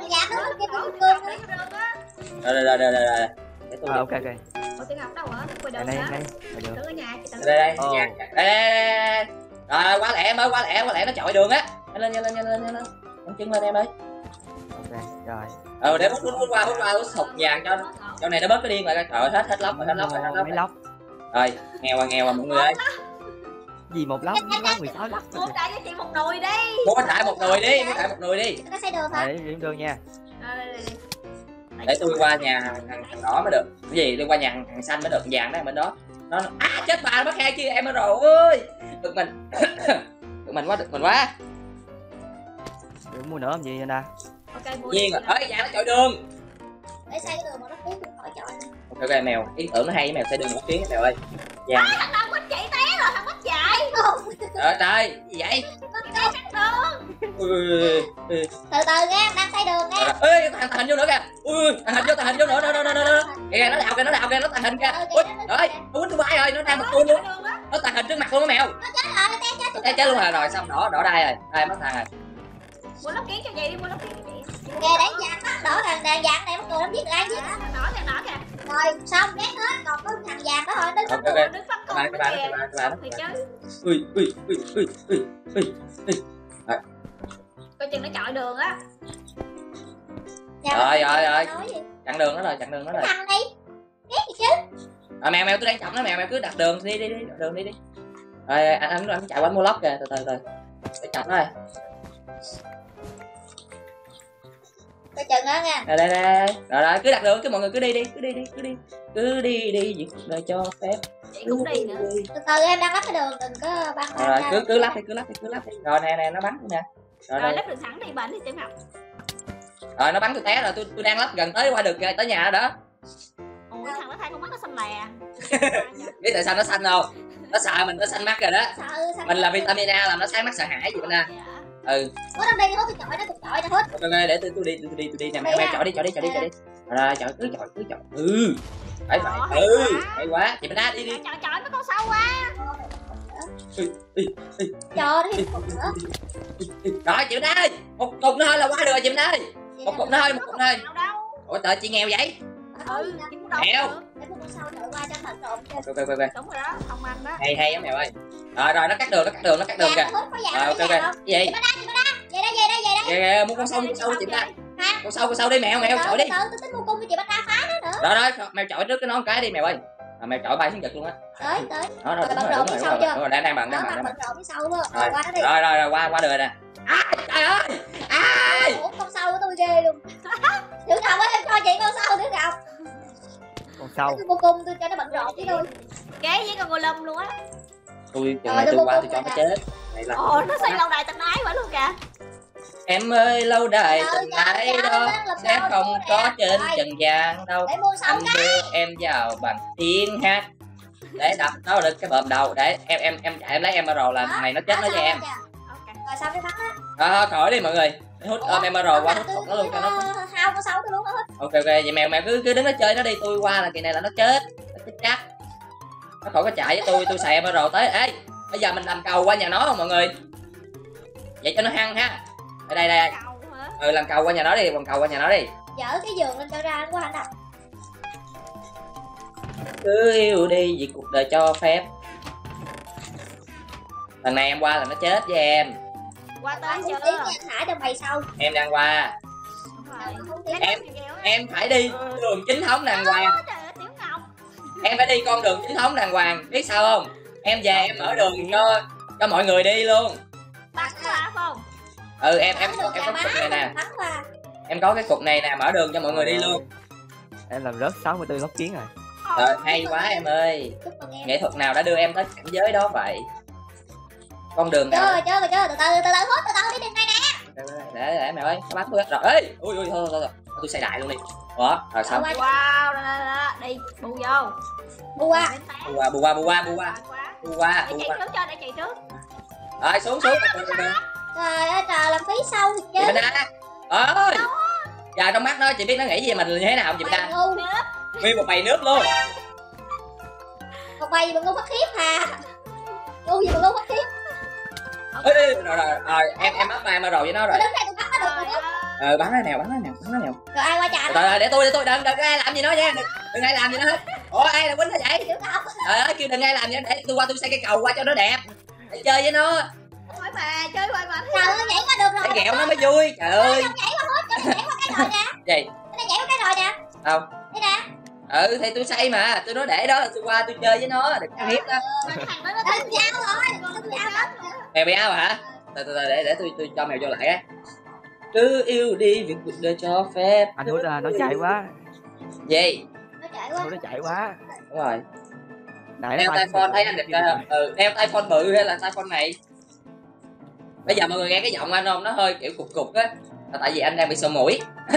Rồi rồi rồi rồi rồi. Để tôi À, ok ok. Ủa Tiểu Ngọc đâu hả? Quay Đây đường đây hả? đây. Ở đường. Tưởng ở nhà chị tưởng. đây đây Ồ. Vàng. Đây đây. Rồi quá lẹ em ơi, quá lẹ, quá lẹ nó chọi đường á. Nhanh lên nhanh lên nhanh lên nhanh lên. Đánh chân lên em ơi. Ok rồi. Ờ để hút hút hút qua hút qua hút thục Vàng cho cho này nó bớt cái điên lại. Trời ơi hết hết lóc rồi, hết lóc rồi, hết lóc Mấy rồi. lóc. Rồi, nghèo à nghèo à mọi người ơi. Gì một lóc, mấy lóc mười sáu lóc. Mua đại cho chị một nồi đi. Mua đại một nồi đi, mua đại một nồi đi. Nó xây đường hả? Để điểm đường nha. Rồi đây đây đây. Để tôi qua nhà thằng, thằng đỏ mới được. Cái gì tôi qua nhà thằng, thằng xanh mới được, thằng vàng đó bên đó. Nó à chết bà nó mất hai chia em rồi ơi. Được mình. Được mình quá, được mình quá. Đừng mua nữa làm gì vậy nè. Ok mua. Nhiên rồi. Ơi vàng nó chọi đường. Để xây cái đường mà nó tiến cũng khỏi chọi. Ok ok mèo, ý tưởng nó hay với mèo sẽ đường nó tiếng mèo ơi. Vàng. Thằng nào quýnh chị té rồi, thằng quýnh chạy. Trời trời, gì vậy? Chạy cắt đường. Ui ui ui. Từ từ nha, đang xây đường nha. Ê, thằng tàng hình vô nữa kìa. Ui ui, tàng hình vô, tàng hình vô nữa, nữa nữa nữa nữa. Kìa nó đào kìa, nó đào kìa, nó tàng hình kìa. Ui, rồi, nó quýnh tôi bay rồi, nó đang bật tôi luôn. Nó tàng hình trước mặt luôn đó mèo. Ê, chết luôn rồi, rồi xong đỏ đỏ đây rồi. Đây mất tàng rồi. Mua lóc kiến cho chị đi, mua lóc kiến cho chị. Kìa để vàng bắt đỏ thằng đàn vàng này bắt tôi nó biết ai giết. Thằng đỏ thằng đỏ kìa. Rồi xong ghét hết, còn có thằng vàng đó thôi đứng Ok không ok. Đứng bắt Các bạn, con các bạn, kìa. các bạn, các bạn. Thì chứ. Ui ui ui ui ui ui. Coi chừng nó chọi đường á. Rồi, rồi, rồi. Nói gì? Chặn đường nó rồi, chặn đường nó rồi. Thằng đi. Ghét gì chứ? À, mèo mèo tôi đang chậm nó mèo mèo cứ đặt đường đi đi đi, đặt đường đi đi. Rồi anh anh anh chạy quanh mua lóc kìa, từ từ từ. Để chậm nó rồi. Coi chừng đó nha. Đây đây đây. Rồi rồi cứ đặt đường cứ mọi người cứ đi đi, cứ đi đi, cứ đi. Cứ đi đi vì cuộc đời cho phép. Chị cũng đi nữa. Từ từ em đang lắp cái đường, đừng có băng Rồi, rồi cứ cứ lắp đi, cứ lắp đi, cứ lắp đi. Rồi nè nè nó bắn nè. Rồi Rồi rồi. lắp đường thẳng đi bệnh thì Tiểu Ngọc. Rồi nó bắn tôi té rồi, tôi tôi đang lắp gần tới qua được kìa, tới nhà rồi đó. Ôi thằng nó thay con mắt nó xanh lè. Biết tại sao nó xanh không? Nó sợ mình nó xanh mắt rồi đó. sợ sao Mình là vitamin A làm nó sáng mắt sợ hãi gì bên A. Ừ. có đâu đi hết tôi chọi nó tôi chọi nó hết. Ok để tôi tôi đi tôi đi tôi đi nè mẹ mẹ chọi đi chọi đi chọi đi chọi đi. Rồi chọi cứ chọi cứ chọi. Ừ. Phải vậy. Hay Ừ. quá. Hay quá. Chị bên A đi đi. Chọi chọi mấy con sâu quá. Cho nó đi một nữa. Rồi chị bên A ơi. Một cục nữa thôi là qua được rồi chị bên A ơi. Một cục nữa thôi, một cục nữa thôi. Đâu đâu. Ủa trời chị nghèo vậy? Ừ, chị muốn đâu. Mèo. Để con sau đợi qua cho thằng trộm cho. Ok ok ok. Đúng rồi đó, không ăn đó. Hay hay á mèo ơi. Rồi rồi nó cắt đường nó cắt đường nó cắt đường kìa. Vàng hết có Rồi vàng ok đi vàng ok. không? Cái gì? Chị bên đây chị bên đây. Về đây về đây về đây. Kìa kìa mua con sâu con sâu chị bên A. Con sâu con sâu đi mèo mèo chọi đi. Từ từ tôi tính mua cung cho chị bên ra phá nó nữa. Rồi rồi mèo chọi trước cái nón cái đi mèo ơi. À, mèo chọi bay xuống giật luôn á. Tới tới. Đó rồi Rồi, đúng rồi bận rộn đúng rồi, phía sau đúng rồi. chưa? Đúng rồi đang đang bằng Đó đang bằng đang bận bằng. rộn phía sau luôn. Rồi. Rồi qua nó đi. Rồi rồi rồi qua qua được rồi nè. À, trời ơi. Ai? Ủa con sau của tôi ghê luôn. Đứa nào có em cho chị con sau đứa nào. Còn sau. Tôi mua cung tôi cho nó bận rộn chứ tôi. Kế với con ngôi lâm luôn á. Tôi chừng Rồi, này tôi tôi mua qua cung tôi cho rồi nó nè. chết. Này là Ồ, nó xây lâu đài tận ái quá luôn kìa. em ơi lâu đài Trời tình ơi, ái trời đó ơi, lần sẽ đầu không tôi có nè. trên Rồi. trần gian đâu. Để mua sau Anh cái. đưa em vào bằng tiếng hát để đập nó được cái bợm đầu để em em em chạy em lấy emerald là thằng này nó chết nó cho em. Ok. Rồi sao cái bắn á. Đó khỏi đi mọi người. Hút ôm emerald qua hút Tôi- hút nó luôn cho nó. tôi hao con sau tôi luôn nó hết. Ok ok vậy mèo mèo cứ cứ đứng đó chơi nó đi, tôi qua là kỳ này là nó chết. Nó chết chắc. Nó khỏi có chạy với tôi, tôi xài emerald tới. Ê, bây giờ mình làm cầu qua nhà nó không mọi người? Vậy cho nó hăng ha. Ở đây đây. Cầu hả? Ừ làm cầu qua nhà nó đi, làm cầu qua nhà nó đi. Dở cái giường lên cho ra nó quá hành động. Cứ yêu đi vì cuộc đời cho phép. Lần này em qua là nó chết với em. Qua tới Không chưa? tiếng nha thả cho mày sau. Em đang qua. Đúng rồi. Không tiếng. Em em phải đi đường chính thống đàng hoàng. Ôi, trời ơi, Tiểu Ngọc. Em phải đi con đường chính thống đàng hoàng. Biết sao không? Em về em mở đường cho cho mọi người đi luôn. Bắn qua không? Ừ em em Bắn được em nhà có má cục này nè. bắn qua. Em có cái cục này nè, mở đường cho mọi người đi luôn. Em làm rớt sáu mươi tư lóc kiến rồi. Trời hay quá em ơi. Chúc mừng em. Nghệ thuật nào đã đưa em tới cảnh giới đó vậy? Con đường nào? Chơi chơi chơi từ từ từ từ hút từ từ đi đường này nè. Để để mẹ ơi, nó bắt tôi rồi. Ê, ui ui thôi thôi thôi. Tôi xây đại luôn đi. Đó, rồi xong. Qua Wow, đó, đó, đó. Đi, bù vô. bu qua. Đến té. Bù qua bù qua bù qua bù qua. Quá. Thu qua, Để thu chạy qua. trước cho, để chạy trước. Rồi xuống xuống. Trời ơi trời, làm phí sâu Chị chứ. Bình Đa. Ơi. Giờ trong mắt nó chị biết nó nghĩ gì mình như thế nào không chị Bình Mày Đa? ngu. Nguyên một bầy nước luôn. Một bầy gì mà ngu phát khiếp hà. Ngu gì mà ngu phát khiếp. Ê, ê, rồi rồi rồi em em bắt ba em rồi với nó rồi. Đứng đây tôi bắt nó được Trời rồi. ơi. Ờ bắn nó nào, bắn nó nào, bắn nó nào. Rồi ai qua chà Rồi rồi để tôi để tôi đừng đừng ai làm gì nó nha. Đừng, đừng ai làm gì nó hết. Ủa ai là quýnh nó vậy? tiểu cầu. Trời ơi kêu đừng ai làm gì nó, để tôi qua tôi xây cây cầu qua cho nó đẹp. Để chơi với nó. Hỏi bà, chơi hoài bà. Trời ơi nhảy qua được rồi. Để ghẹo nó mới vui. Trời ơi. Không nhảy qua hết, cho nó nhảy qua cái rồi nè. Gì? Cái này nhảy qua cái rồi nè. Đâu? Đây nè. Ừ thì tôi xây mà, tôi nói để đó là tôi qua tôi chơi với nó, đừng ăn hiếp đó. Thằng đó nó Lên dao rồi, lên dao rồi. Mèo béo hả? Từ từ từ để để tôi tôi cho mèo vô lại á. Cứ yêu đi việc cuộc đời cho phép. Anh hút là nó chạy quá. Gì? Nó chạy Anh quá. hút nó chạy quá. Đúng rồi. Này Đeo tai phone thấy anh đẹp trai không? Ừ, đeo tai phone bự hay là tai phone này? Bây giờ mọi người nghe cái giọng anh không? Nó hơi kiểu cục cục á. Là tại vì anh đang bị sổ mũi.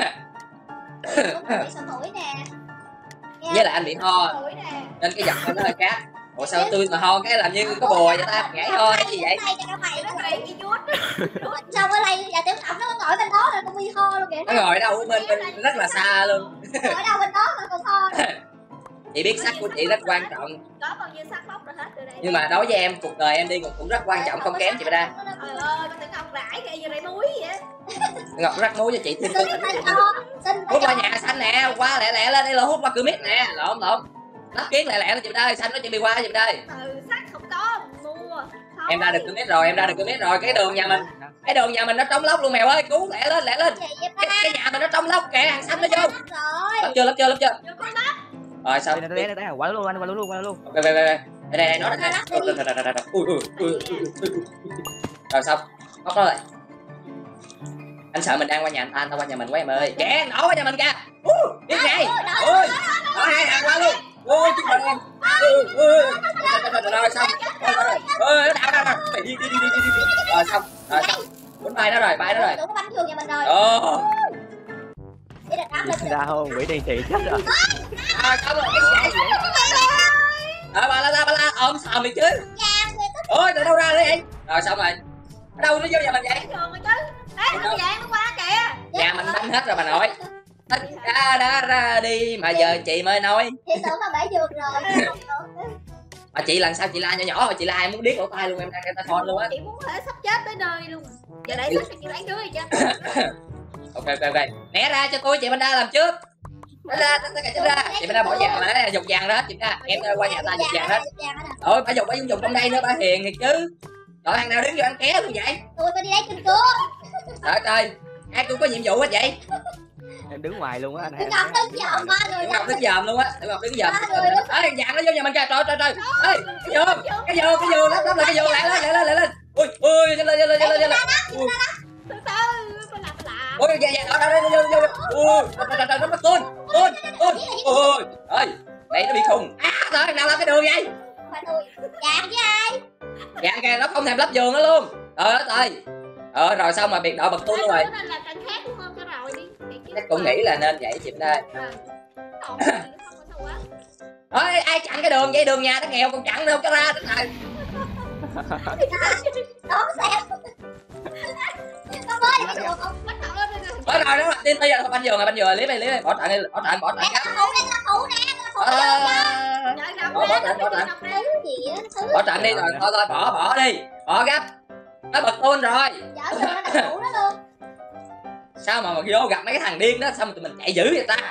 Đúng rồi, bị sổ mũi nè. Nghe Với lại anh bị ho tuổi nè. nên cái giọng anh nó hơi khác. Ủa sao tôi mà ho cái làm như có bùa vậy ta? Nhảy ho hay gì vậy? Đây cho các mày Nó nó chạy cái chuốt. xong ở đây giờ tiểu cộng nó ngồi bên đó rồi con bị ho luôn kìa. Nó ngồi đâu ở bên, bên rất là xa luôn. Ngồi đâu bên đó mà còn ho. Chị biết sắc của chị rất quan trọng. Có bao nhiêu sắc móc rồi hết từ đây. Nhưng mà đối với em cuộc đời em đi cũng rất quan trọng không kém chị Đa. Trời ơi, con tưởng Ngọc rải kìa, giờ rải muối vậy. Ngọc rắc muối cho chị thêm Xin tinh phải thần. cho, xin phải Hút cho. qua nhà xanh nè, qua lẹ lẹ lên đây là hút qua cửa mít nè, lộn lộn. Lắp kiến lẹ lẹ lên chị Đa, xanh nó chị bị qua chị Đa. Ừ, sắc không có, mua. Thôi. Em ra được cửa mít rồi, em ra được cửa mít rồi, cái đường nhà mình, cái đường nhà mình nó trống lốc luôn mèo ơi, cứu lẹ lên lẹ lên. Gì vậy Cái, ba? cái nhà mình nó trống lốc kìa, hàng xanh nó vô. Rồi. Lắp chưa, lắp chưa, lắp chưa. Vô con lắp. Rồi sao? Đây đây đây đây, quả luôn anh, quả luôn, quả luôn. Về về về về. Đây đây đây nó đây. Ui ui ui ui. Rồi xong, bóc nó lại. Anh sợ mình đang qua nhà anh ta, anh ta qua nhà mình quá em ơi. Kẻ nổ qua nhà mình kìa. Biết ngay. Ôi. Đó hai hàng qua luôn. Ôi chứ còn em. Rồi xong. Ôi nó đảo đảo đảo. Đi đi đi đi đi đi. Rồi xong. Rồi xong. Cuốn bay nó rồi, bay nó rồi. Đủ bánh thường nhà mình rồi. Ồ. Để đặt áp lên. Ra không, quỷ đen thị chết rồi. Rồi xong rồi. Rồi bà la la bà la ôm sòm đi chứ. Ôi từ đâu ra đấy vậy? Rồi xong rồi. Ở đâu nó vô nhà mình vậy? Trường rồi chứ. Ê, nó dạng nó qua kìa. Nhà mình banh hết rồi bà nội. Tất cả đã ra đi mà giờ chị mới nói. Thì tưởng là bể giường rồi. Mà chị lần sau chị la nhỏ nhỏ mà chị la em muốn điếc lỗ tai luôn, em đang cái tai phone luôn á. Chị muốn thể sắp chết tới nơi luôn. Giờ để sách cho chị lấy đứa gì chứ. Ok ok ok. Né ra cho tôi chị Banh Đa làm trước. Banh Đa tất cả chị ra. Chị Banh Đa bỏ vàng lại dục vàng đó chị Banh Đa. Em qua nhà ta dục vàng hết. Rồi bà dục bà dùng trong đây nữa bà hiền thiệt chứ. Rồi thằng nào đứng vô ăn ké luôn vậy? Tôi phải đi lấy kim cương. Trời ơi. Ai cũng có nhiệm vụ hết vậy. Em đứng ngoài luôn á anh. Tôi Ngọc đứng dòm ba người. Tiểu Ngọc đứng dòm luôn á. Tiểu Ngọc đứng dòm. Ba người luôn. Ê vàng nó vô nhà mình kìa. Trời trời trời. Ê cái vô. Cái vô cái vô lắp lắp lại cái vô lại lên lại lên lại lên. Ui ui lên lên lên lên lên lên. Từ từ, phải làm phải làm. Ôi dạ dạ đó đó đó vô vô. Ui trời trời nó nó côn. Côn côn. Ôi ơi. Đây nó bị khùng. À trời nào làm cái đường vậy? Phải nuôi. Vàng với ai? Dạ kìa nó không thèm lắp giường nữa luôn. Trời đất ơi. Ờ rồi xong mà biệt đội bật tuôn luôn rồi. Nên là cảnh khác đúng không? Cái rồi đi. Chắc cũng nghĩ là nên vậy chị đây. Còn gì nữa không có sao quá. Ôi ai chặn cái đường vậy, đường nhà nó nghèo còn chặn đâu cho ra thế này. Đón xe. Nó mới đi được không? Bắt đầu lên đây. Rồi rồi nó tin bây giờ banh giường rồi banh giường lấy mày lấy mày bỏ trận đi bỏ trận bỏ trận Nè, cắt. nó phụ nè, nó phụ nè, nó phụ Ờ, nè. Nhớ gặp Bỏ- bỏ trận, bỏ đi, trận. gặp đi. Thứ gì á, thứ bỏ trận đi rồi thôi thôi bỏ bỏ đi bỏ gấp. Nó bật tuôn rồi. dở giường nó đặt phụ nó luôn. Sao mà mà vô gặp mấy cái thằng điên đó sao mà tụi mình chạy dữ vậy ta?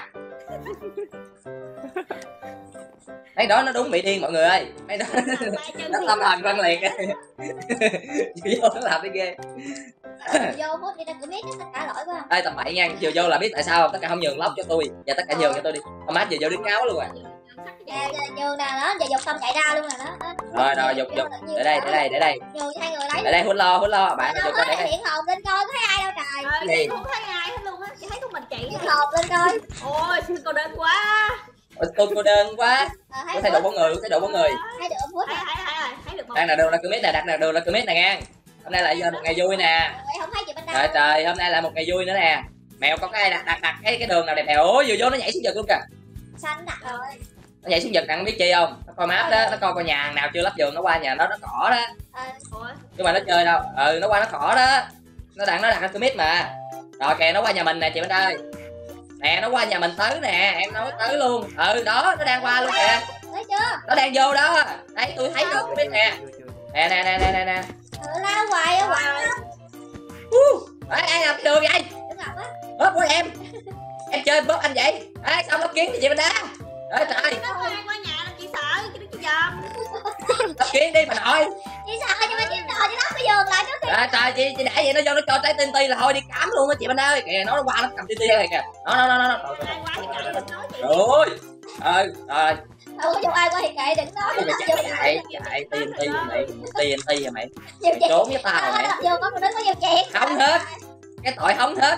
Mấy đó nó đúng bị điên mọi người ơi. Mấy đó nó tâm thần văn liệt. Vô nó làm cái ghê. Vô hút đi ra cửa mít tất cả lỗi quá. Ê tầm bậy nha, vừa vô là biết tại sao không? Tất cả không nhường lóc cho tôi và tất cả nhường cho tôi đi. Ông má vừa vô đứng ngáo luôn à. Nè, giường nè đó, giờ dục xong chạy ra luôn rồi đó. Rồi rồi dục dục để đây để đây để đây Giường cho hai người lấy. để đây hút lo hút lo bạn Đâu dục có ra để đây. hiện hồn lên coi có thấy ai đâu trời. Ờ, Gì? chị không thấy ai hết luôn á, chị thấy có mình chị Hiện thôi. hồn lên coi. Ôi, cô đơn quá. Ôi, tôi cô đơn quá. Ờ, Có thay đồ bốn người, có thay đồ bốn người. Hai được hút Thấy nè. thấy thấy rồi, thấy được một. Đang là đường là cửa nè, đặt là đường là cửa nè nha. Hôm nay lại giờ một ngày vui nè. Vậy không thấy chị bên Trời đâu. trời, hôm nay là một ngày vui nữa nè. Mèo có cái ai đặt đặt đặt cái cái đường nào đẹp mèo. Ôi vừa vô nó nhảy xuống giật luôn kìa. Xanh đặt rồi. Nó nhảy xuống giật nặng biết chi không? Nó coi map đó, nó coi coi nhà hàng nào chưa lắp giường nó qua nhà nó nó cỏ đó. Ủa? Nhưng mà nó chơi đâu. Ừ nó qua nó cỏ đó. Nó đặt nó đặt cái mid mà. Rồi kìa nó qua nhà mình nè chị Minh ơi. Nè nó qua nhà mình tới nè, em nói tới luôn. Ừ đó, nó đang qua luôn kìa. Thấy chưa? Nó đang vô đó. Đấy tôi thấy được cái mid nè. Nè nè nè nè nè nè. Ừ, lao hoài á, hoài á. Đấy, ai làm đường vậy? Đúng Ngọc á. Bóp của em. Em chơi bóp anh vậy. Đấy, xong lắp kiến thì chị Minh đá. Trời trời. Nó ai qua nhà là chị sợ, chị đứng chị dòm. Lắp kiến đi mà nội. Chị sợ nhưng mà chị sợ chị đắp cái giường lại trước khi. À, trời chị chị để vậy nó vô nó cho trái tiên ti là thôi đi cắm luôn á chị Minh ơi. Kìa nó qua nó cầm tiên ti này kìa. Nó nó nó nó. Ai qua thì kệ, đừng nói chị. Rồi. Ờ rồi. Đâu có ai qua thì kệ đừng nói. Ôi, Vô chạy chạy tiên ti mày. Tiên ti mày. Vô Mày chị. trốn với tao mày. Vô có con đứng có vô chị. Không hết. Cái tội không hết.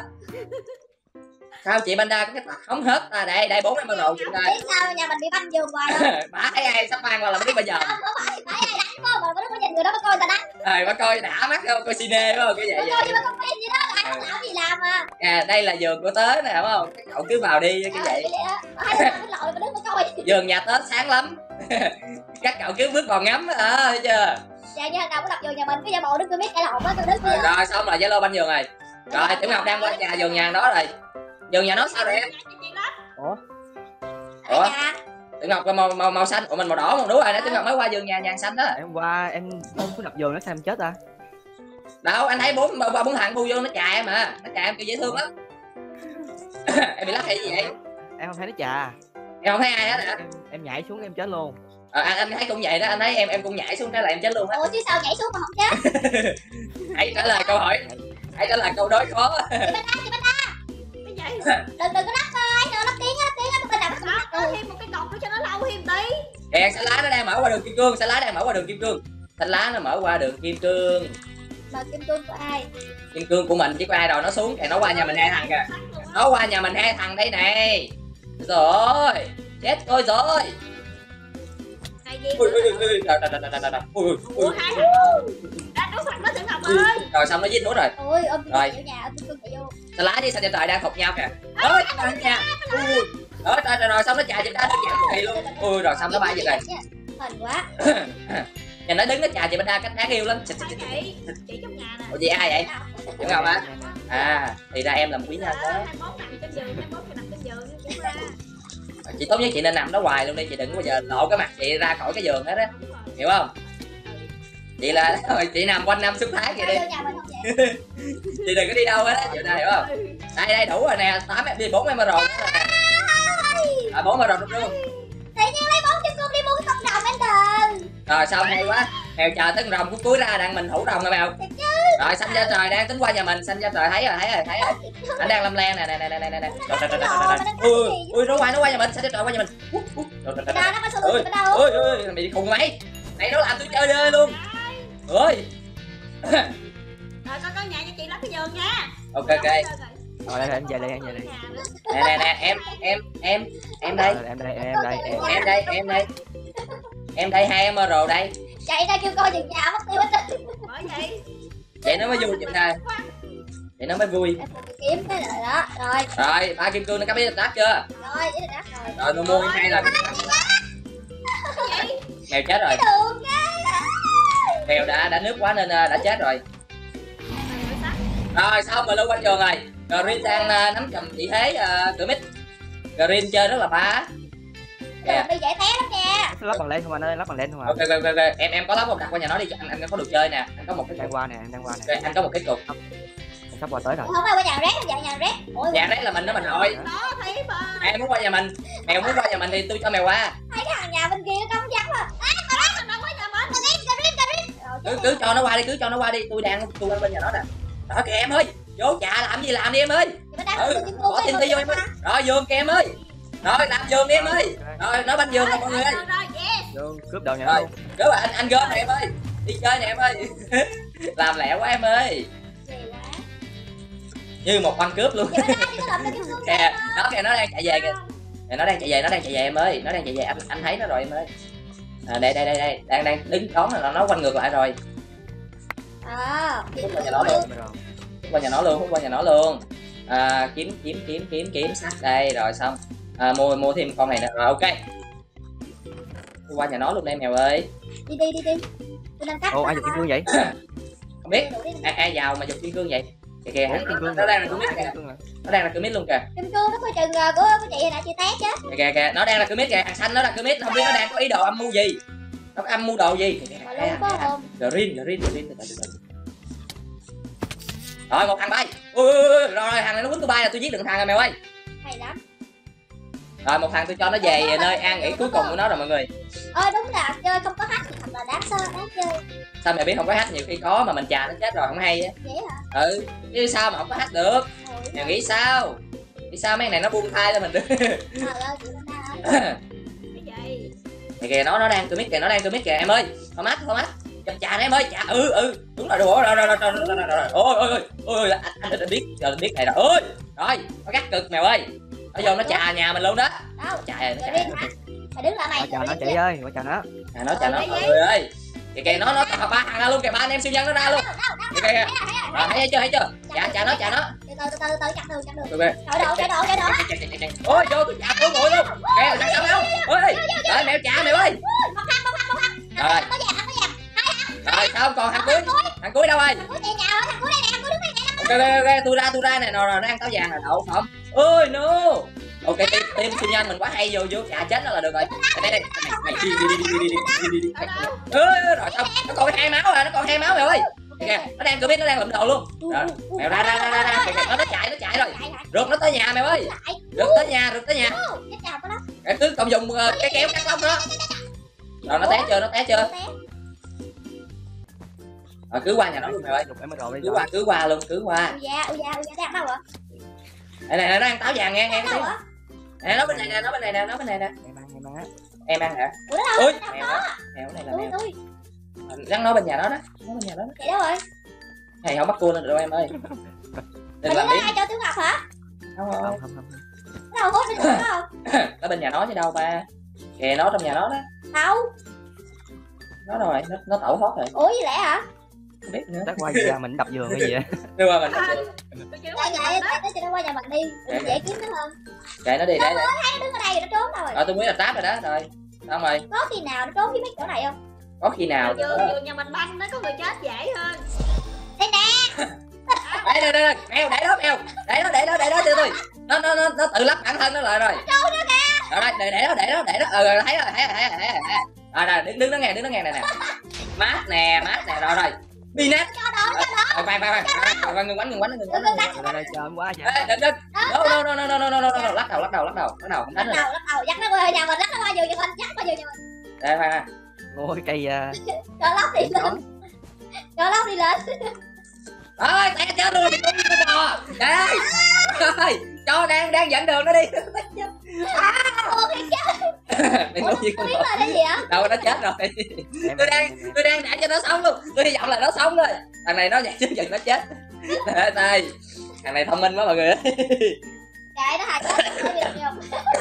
Sao chị Banda có cái tật không hết ta. Đây đây bốn em rồi chị ơi. Biết sao nhà mình bị banh giường hoài đâu. Bà thấy ai sắp mang qua là mới biết bây giờ. Không có phải phải ai đánh có mà nó có nhìn người đó mới coi người ta đánh. Rồi bà coi đã mắt không, coi cine phải không cái vậy. Nó coi nhưng mà không quen gì đó lại không làm gì làm mà. À đây là giường của Tớ nè phải không? Các cậu cứ vào đi cái vậy. Hai đứa cái lội mà đứng mà coi. Giường nhà Tớ sáng lắm. Các cậu cứ bước vào ngắm à, thấy chưa? Dạ như nào có đập giường nhà mình cái giả bộ đứng cứ biết cãi lộn á tôi đứng Rồi, rồi xong là Zalo banh giường rồi. Rồi Tiểu Ngọc đang qua nhà giường nhà đó rồi. Giường nhà nó sao rồi em? Ủa? Ủa? Tiểu Ngọc màu màu màu xanh, của mình màu đỏ màu đúng rồi nè. Tiểu Ngọc mới qua giường nhà nhà xanh đó. Em qua em không có đập giường nó sao em chết à? Đâu anh thấy bốn ba bốn thằng bu vô nó chà em mà, nó chà em kêu dễ thương lắm. Em bị lắc hay gì vậy? Em không thấy nó chà. Em không thấy ai hết hả? Em, em nhảy xuống em chết luôn. Ờ, anh anh thấy cũng vậy đó, anh thấy em em cũng nhảy xuống cái là em chết luôn á. Ủa chứ sao nhảy xuống mà không chết? Hãy trả lời câu hỏi, hãy trả lời câu đối khó. Chị Banda, chị Banda. Cái gì? Đừng đừng có đắp ơi, đừng lắp tiếng á, lắp tiếng á, bên nào nó Đó, có thêm một cái cột nữa cho nó lâu thêm tí. Kìa xanh lá nó đang mở qua đường kim cương, xanh lá đang mở qua đường kim cương. Xanh lá nó mở qua đường kim cương. Mà kim cương của ai? Kim cương của mình chứ có ai rồi, nó xuống kìa, nó qua nhà mình hai thằng kìa. Nó qua nhà mình hai thằng đây này. Rồi, chết tôi rồi. Này gì? Ui ui ui ui, trời trời trời trời trời. Ui Ủa ui. hai đã đúng thật đó Tiểu Ngọc ơi. Rồi xong nó giết thú rồi. Ôi ôm kim Rồi. cương nhà, ôm kim cương chạy vô. Xanh lá đi, xanh cho trời đang thục nhau kìa. Ôi trời nha. Ui. Đó trời trời rồi xong nó chà chị ta nó chạm kỳ luôn. Ui rồi xong nó bay về đây. Hình quá. Nhà nó đứng nó chà chị bên đa cách đáng yêu lắm. Phải chị, chị trong nhà nè. Ủa gì ai vậy? Đúng không á? À thì ra em làm quý nha Đó, đó. hai mươi mốt nằm trên giường, hai mươi mốt nằm trên giường chứ ra. Chị tốt nhất chị nên nằm đó hoài luôn đi, chị đừng bao giờ lộ cái mặt chị ra khỏi cái giường hết á. Hiểu không? Chị là chị nằm quanh năm suốt tháng vậy đi. Vô nhà mình không vậy? Chị đừng có đi đâu hết á, chị hiểu không? Đây đây đủ rồi nè, tám em đi bốn em rồi nữa nè. À bốn rồi đúng luôn. Tự nhiên lấy bốn kim cương đi mua cái con rồng em đừng. Rồi xong hay quá. Mèo chờ tới con rồng cuối cuối ra đang mình thủ rồng rồi mèo. Rồi xanh cho trời đang tính qua nhà mình, xanh cho trời thấy rồi, thấy rồi, thấy rồi. Anh đang lâm len nè nè nè nè nè nè. Rồi rồi rồi rồi. Ui ui nó qua nó qua nhà mình, xanh cho trời qua nhà mình. Rồi rồi Ra rồi. nó có solo Ui ở đâu? ui ui mày đi khùng mày. Mày nó làm tôi chơi ghê luôn. Ơi. Rồi con con nhà cho chị lắp cái giường nha. Ok ok. Rồi đây em về đây em về đây. Nè nè nè em em em em đây. Rồi, em đây em đây em. Em đây em đây. Em đây hai em rồi đây. Chạy ra kêu coi chừng nhà mất tiêu hết trơn. Bởi vậy. Vậy nó mới vui chừng này. Vậy nó mới vui. Em phải kiếm cái rồi đó. Rồi, Rồi ba kim cương nó có biết đắt chưa? rồi, với đđất rồi. Rồi tôi mua hai lần. Mèo chết rồi. Đường ghê. Mèo đã đã nước quá nên uh, đã chết rồi. Rồi xong rồi lưu quanh trường rồi. Green đang uh, nắm cầm vị thế uh, cửa mid. Green chơi rất là phá. Đường đi dễ té lắm nha. Lắp bằng lên không anh ơi, lắp bằng lên không à? Ok ok ok em em có lắp một đặt qua nhà nó đi, anh anh có đồ chơi nè, anh có một cái Đang cục. qua nè, em đang qua nè. Ok, anh có một cái cục. Em sắp qua tới rồi. Không phải qua nhà rét, dạ nhà rét. Ôi, Nhà đấy là mình đó mình hỏi. Đó thấy mà. Em muốn qua nhà mình, mèo muốn qua nhà mình thì tôi cho mèo qua. thấy cái thằng nhà bên kia nó cống vắng mà. À, mà rét mà đâu có nhà mình. Green, green, green. Rồi, Cứ chết cứ cho nó qua đi, cứ cho nó qua đi, tôi đang tôi bên bên nhà nó nè. Đó kìa em ơi, vô chà làm gì làm đi em ơi. rồi. Chị đang Ừ, dùng kim cương bỏ cái tin ti vô em ơi. Rồi giường kìa em ơi. Rồi làm giường đi em ơi. Rồi nói banh giường rồi mọi người ơi. Rồi rồi, yes. Vô cướp đầu nhà Rồi. nó luôn. Nếu mà anh anh gớm này em ơi. Đi chơi nè em ơi. Làm lẹ quá em ơi. Ghê quá. Như một băng cướp luôn. Chị đang chỉ có làm được kim cương. Kìa, nó kìa nó đang chạy về kìa. Kìa, nó đang chạy về, nó đang chạy về em ơi. Nó đang chạy về, anh anh thấy nó rồi em ơi. À, đây đây đây đây, đang đang đứng đón là nó quanh ngược lại rồi. À, Hút qua nhà nó luôn. Hút qua nhà nó luôn, hút qua nhà nó luôn. À, kiếm kiếm kiếm kiếm kiếm sắt đây rồi xong. À, mua mua thêm con này nữa rồi ok. Tôi qua nhà nó luôn đây mèo ơi. Đi đi đi đi. Tôi đang cắt. Ồ, ai dùng kim cương vậy? Không biết ai, ai giàu mà dùng kim cương vậy. Kìa kìa, Ủa, kim cương nó đang là Ủa, cửa mít kìa. kim cương à? Nó đang là cửa mít luôn kìa. Kim cương nó coi chừng uh, của của chị hồi nãy chị té chứ. Kìa kìa kìa, nó đang là cửa mít kìa, thằng xanh nó là cửa mít, không biết nó đang có ý đồ âm mưu gì. Nó có âm mưu đồ gì? Kìa kìa, Mà kìa, luôn có kìa. không? Green, green, green, từ từ từ từ. Rồi một thằng bay. Ui, ui, ui, rồi, rồi thằng này nó quýnh tôi bay là tôi giết được thằng rồi mèo ơi. Hay lắm. Rồi một thằng tôi cho nó về nơi an nghỉ cuối cùng của nó rồi mọi người. Ơi đúng là chơi không có hack thì thật là đáng sợ, đáng chơi. Sao mày biết không có hack, nhiều khi có mà mình chà nó chết rồi không hay á. Vậy hả? Ừ, chứ sao mà không có hack được. Ôi, Mày nghĩ sao? Nghĩ sao mấy này nó buông thai lên mình được. trời ơi, chị Banda ơi. Cái gì? Kìa kìa, nó nó đang commit kìa, nó đang commit kìa em ơi. Thomas, Thomas. Chà chà em ơi, chà ừ ừ, đúng rồi, rồi rồi rồi rồi rồi rồi rồi. Ôi ôi ôi, ôi anh anh định biết, giờ định biết này rồi. Ôi. Rồi, nó gắt cực mèo ơi. Nó vô nó chà nhà mình luôn đó. Đâu? Chà nó Rồi chà. đi hả? Mày đứng lại mày. Qua chào nó rồi đi chị đi. ơi, qua chào nó. À nó chà nó mọi người ơi. Kìa kìa, nó nó tập ba thằng ra luôn kìa, ba anh em siêu nhân nó ra luôn. Đâu, đâu, đâu, Kìa kìa. thấy rồi, thấy rồi. Rồi thấy chưa, thấy chưa? Chà chà nó, chà nó. Từ từ từ từ từ chặt đường, chặt đường. Kìa. Chạy độ, chạy độ, chạy độ. Ôi vô tôi chà tôi ngồi luôn. Kìa thằng sao đâu? Ôi. Rồi mèo chà mèo ơi. Một thằng, một thằng, một thằng. Rồi. Thằng có vàng, thằng có vàng. Rồi xong còn thằng cuối. Thằng cuối đâu rồi? Thằng cuối chạy nhà ơi, thằng cuối đây nè, thằng cuối đứng đây nè. Ok ok ok, tôi ra tôi ra này, rồi rồi nó ăn táo vàng là đậu không? Ôi no. Ok team team siêu nhân mình quá hay, vô vô chà chết nó là được rồi. Đây đây mày đi đi đi đi đi đi đi đi. Ơi rồi xong, nó còn hai máu à, nó còn hai máu rồi ơi. Kìa, nó đang cứ biết nó đang lụm đồ luôn. Rồi, mèo ra ra ra ra ra, nó nó chạy nó chạy rồi. Rượt nó tới nhà mèo ơi. Rượt tới nhà, rượt tới nhà. Cái chào có đó. Cái cứ cầm dùng cái kéo cắt lông đó. Rồi nó té chưa, nó té chưa? Rồi cứ qua nhà nó luôn mèo ơi. Dục em rồi đi. Cứ qua cứ qua luôn, cứ qua. Ui da, ui da, ui da, đang đâu ạ? Đây này nó ăn táo vàng nghe nghe cái Đâu tiếng. ạ? Nè nó bên này nè, nó bên này nè, nó bên này nè. Em ăn, em ăn á. Em ăn hả? Ủa đâu? Ui, mèo đó. Mèo này là Tôi, mèo. tôi. Rắn nó bên nhà nó đó. Nó bên nhà nó. Vậy đâu rồi? Này không bắt cua lên được đâu em ơi. Đừng Mày làm nó biến. ai cho Tiểu Ngọc hả? Không Không, không. không, không. Nó đâu hốt bên chỗ đó không? Nó bên nhà nó chứ đâu ba. Kìa nó trong nhà nó đó. Đâu? Nó đâu rồi? Nó nó tẩu thoát rồi. Ủa gì lẽ hả? Không biết nữa. Chắc qua giờ mình đập giường cái gì á. Đưa qua mình. Tôi chưa Tại qua vậy, nhà đó. tại nó cho nó qua nhà mặt đi, Để- dễ kiếm nó hơn. Kệ nó đi đấy. Nó đứng ở đây rồi nó trốn đâu rồi? Rồi tôi muốn là táp rồi đó rồi. Xong rồi. Có khi nào nó trốn với mấy chỗ này không? Có khi nào Vừa nữa. vừa nhà mình banh nó có người chết dễ hơn. Đây nè. Đây đây đây đây, mèo để đó mèo. Để đó để đó để đó cho tôi. Nó nó nó nó tự lắp bản thân nó lại rồi. Trốn nữa kìa. Rồi đây để để đó để đó để đó. Ừ rồi thấy rồi thấy rồi thấy rồi thấy rồi. Rồi rồi đứng đứng nó nghe đứng nó nghe này nè. Mát nè mát nè rồi rồi. Binet. Cho đó, cho đó. Khoan khoan khoan khoan khoan ngừng quánh ngừng quánh ngừng quánh. Đây đây chờ em quá Ê vậy. đừng đừng. No no no no no no no no lắc đầu lắc đầu lắc đầu lắc đầu không Lắc đánh nữa. đầu, lắc đầu, dắt nó qua nhà mình, dắt nó qua giường nhà mình, dắt qua giường nhà mình. Đây khoan khoan. Ngồi cây à, Cho lóc đi lên. Cho lóc đi lên. Rồi té chết luôn bị tung cái bò. Trời ơi. Rồi cho đang đang dẫn đường nó đi. Ủa cái chết. Mày Ủa, ngu gì có không biết là cái gì hả? đâu nó chết rồi. em Tôi ăn, đang em ăn. tôi đang để cho nó sống luôn, tôi hy vọng là nó sống thôi. Thằng này nó nhảy xuống giận nó chết. Trời ơi, thằng này thông minh quá mọi người ơi. Kệ nó hài chết. Nó đi được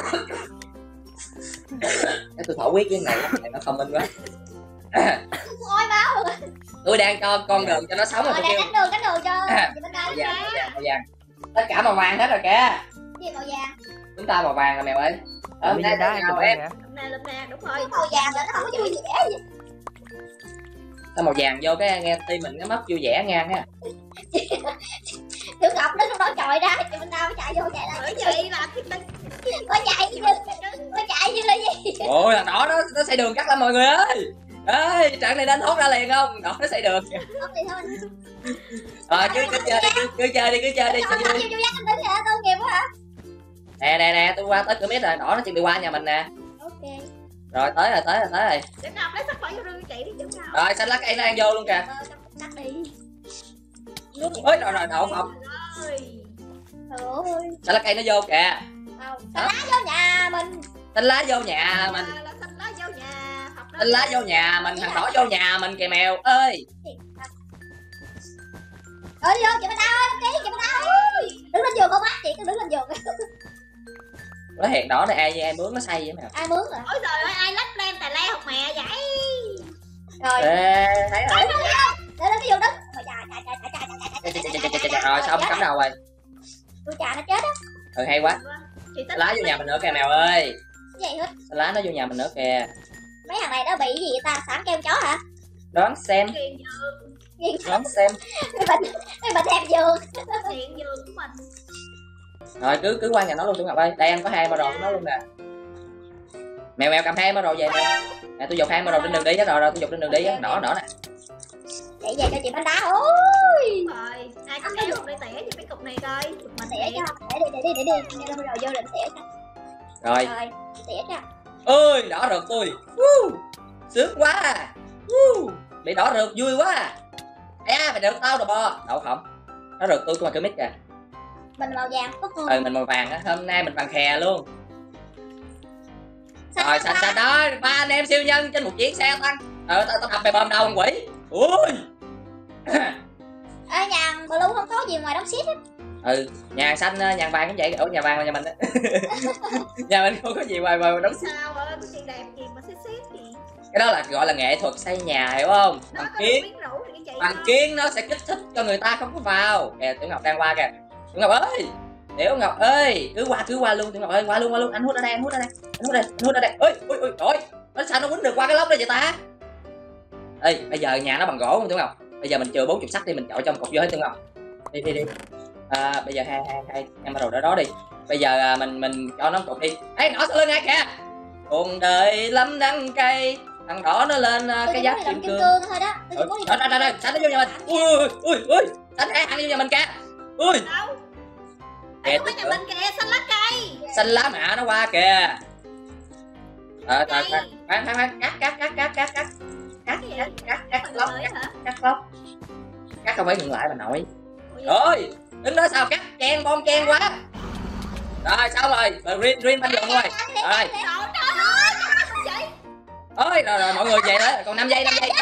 Cái tôi thổ quyết với thằng này, thằng này nó thông minh quá. ôi máu rồi. Tôi đang cho con đường cho nó sống rồi Rồi tôi đang kêu. đánh đường, đánh đường cho chị bên Màu đây. vàng, màu vàng, màu vàng. Tất cả màu vàng hết rồi kìa. Cái gì màu vàng? Chúng ta màu vàng rồi mèo ơi. Ở Đi đây đá đây em nào chụp em. em. Lụm nè lụm nè đúng rồi. Màu vàng là nó không có vui vẻ gì. Sao màu vàng vô cái nghe tim mình nó mất vui vẻ ngang ha. Tiểu Ngọc nó trong đó chọi ra, chị bên tao chạy vô chạy Bởi lại. vậy là cái tên Có chạy như có chạy như là gì? Ôi thằng đỏ nó nó xây đường cắt lắm mọi người ơi. Ê trận này đánh thoát ra liền không? Đỏ nó xây đường. Không thì thôi. Rồi cứ cứ chơi đi cứ, cứ chơi đi cứ chơi đi. Sao Chơi vô đi. vô dắt anh tính hả? Tao nghiệp quá hả? Nè nè nè tôi qua tới cửa mít rồi, đỏ nó chuẩn bị qua nhà mình nè. Ok. Rồi tới rồi tới rồi tới rồi. Tiểu Ngọc lấy sắc phải vô rương cho chị đi Tiểu Ngọc. Rồi xanh lá cây nó đang vô luôn kìa. Ờ, tao cắt đi. Ôi rồi rồi đậu không. Ơi. Trời ơi. Xanh lá cây nó vô kìa. Tao tao lá vô nhà mình. Xanh lá vô nhà mình. Là xanh lá vô nhà. Học đó. Xanh lá vô nhà mình, thằng đỏ vô nhà mình kìa mèo ơi. Ờ đi vô chị bên tao ơi, đăng ký chị bên tao ơi. Đứng lên giường con mắt chị cứ đứng lên giường. Nó hẹn đỏ này ai ai mướn nó say vậy mèo. Ai mướn rồi? Ôi trời ơi ai lách lên tài le học mẹ vậy. Rồi. Ê thấy rồi. Để lên cái giường đứng. Rồi chà chà chà chà chà chà chà chà chà chà chà. Rồi xong cắm đầu rồi. Tôi chà nó chết á. Ừ hay quá. Chị Lá vô nhà mình nữa kìa mèo ơi. Cái gì hết? Lá nó vô nhà mình nữa kìa. mấy thằng này nó bị cái gì vậy ta? Sẵn kêu chó hả? Đoán xem, Thiền giường, Nghiền đoán xem. mấy bệnh mấy bệnh hẹp giường. thiền giường của mình. Rồi cứ cứ qua nhà nó luôn Tiểu Ngọc ơi. Đây anh có hai emerald của nó luôn nè. Mèo mèo cầm hai emerald về nè. Nè tôi dục hai emerald trên đường đi hết rồi, rồi tôi dục trên đường đi á, đỏ đỏ nè. Để về cho chị bánh đá. Ôi. Rồi, ai có kéo đi tỉa cho cái cục này coi. Cục mình Tỉa tỉa. cho. Để đi để đi để đi. Nghe rồi vô định tỉa cho. Rồi. Rồi, tỉa cho. Ơi, đỏ rực tôi. Uh, sướng quá. Uh, bị đỏ rực vui quá. À, mày được tao rồi bò. Đậu không? Đỏ rực tôi của mà cơ mic kìa. Mình màu vàng tốt hơn. Ừ, mình màu vàng á, hôm nay mình vàng khè luôn. Xanh Rồi đó xanh ba. xanh đó, ba anh em siêu nhân trên một chiếc xe tăng. Ờ, tao tao đập mày bơm đầu con quỷ. Ui. Ê, nhà blue không có gì ngoài đóng ship á. Ừ, nhà xanh nhà vàng cũng vậy. Ủa nhà vàng là nhà mình á. Nhà mình không có gì ngoài ngoài đóng ship. Sao ơi, có chuyện đẹp gì mà xếp xếp gì. Cái đó là gọi là nghệ thuật xây nhà, hiểu không? Nó Bằng có kiến, được quyến rũ thì cái chị bằng đó. kiến nó sẽ kích thích cho người ta không có vào. Kìa Tiểu Ngọc đang qua kìa. Tiểu Ngọc ơi, Tiểu Ngọc ơi, cứ qua cứ qua luôn Tiểu Ngọc ơi, qua luôn qua luôn. Anh hút ở đây, anh hút ở đây, anh hút ở đây, anh hút ở đây. Ôi ôi ôi, trời, nó sao nó quýnh được qua cái lốc đó vậy ta? Ê, bây giờ nhà nó bằng gỗ không Tiểu Ngọc? Bây giờ mình chừa bốn chục sắt đi, mình chọi trong cục vô hết Tiểu Ngọc. Đi đi đi. À, bây giờ hai hai hai em bắt đầu đó đó đi. Bây giờ à, mình mình cho nó một cục đi. Ê, đỏ sao lên ngay kìa. Cuộc đời lắm đắng cay. Thằng đỏ nó lên uh, cái giáp kim cương. cương thôi đó. Tôi Ừ, chỉ muốn đi đó đó đó đó, xanh nó vô nhà mình. Ui ui ui, xanh hai ăn vô nhà mình kìa. Ui. Đâu? Kìa, Ê, có nhà mình kìa, xanh lá cây. xanh lá mạ nó qua kìa. Ờ rồi, Cây. khoan khoan khoan, cắt cắt cắt cắt cắt cắt. Cắt Cái gì? cắt cắt cắt Mình lóc, lưỡi cắt hả? cắt lóc. Cắt không phải ngừng lại bà nội. Ủa, Ôi, đứng đó sao cắt chen bon chen quá. Rồi xong rồi, rồi green green banh đường rồi. Rồi. Trời ơi, Ôi rồi rồi mọi người về đó, còn năm giây năm giây.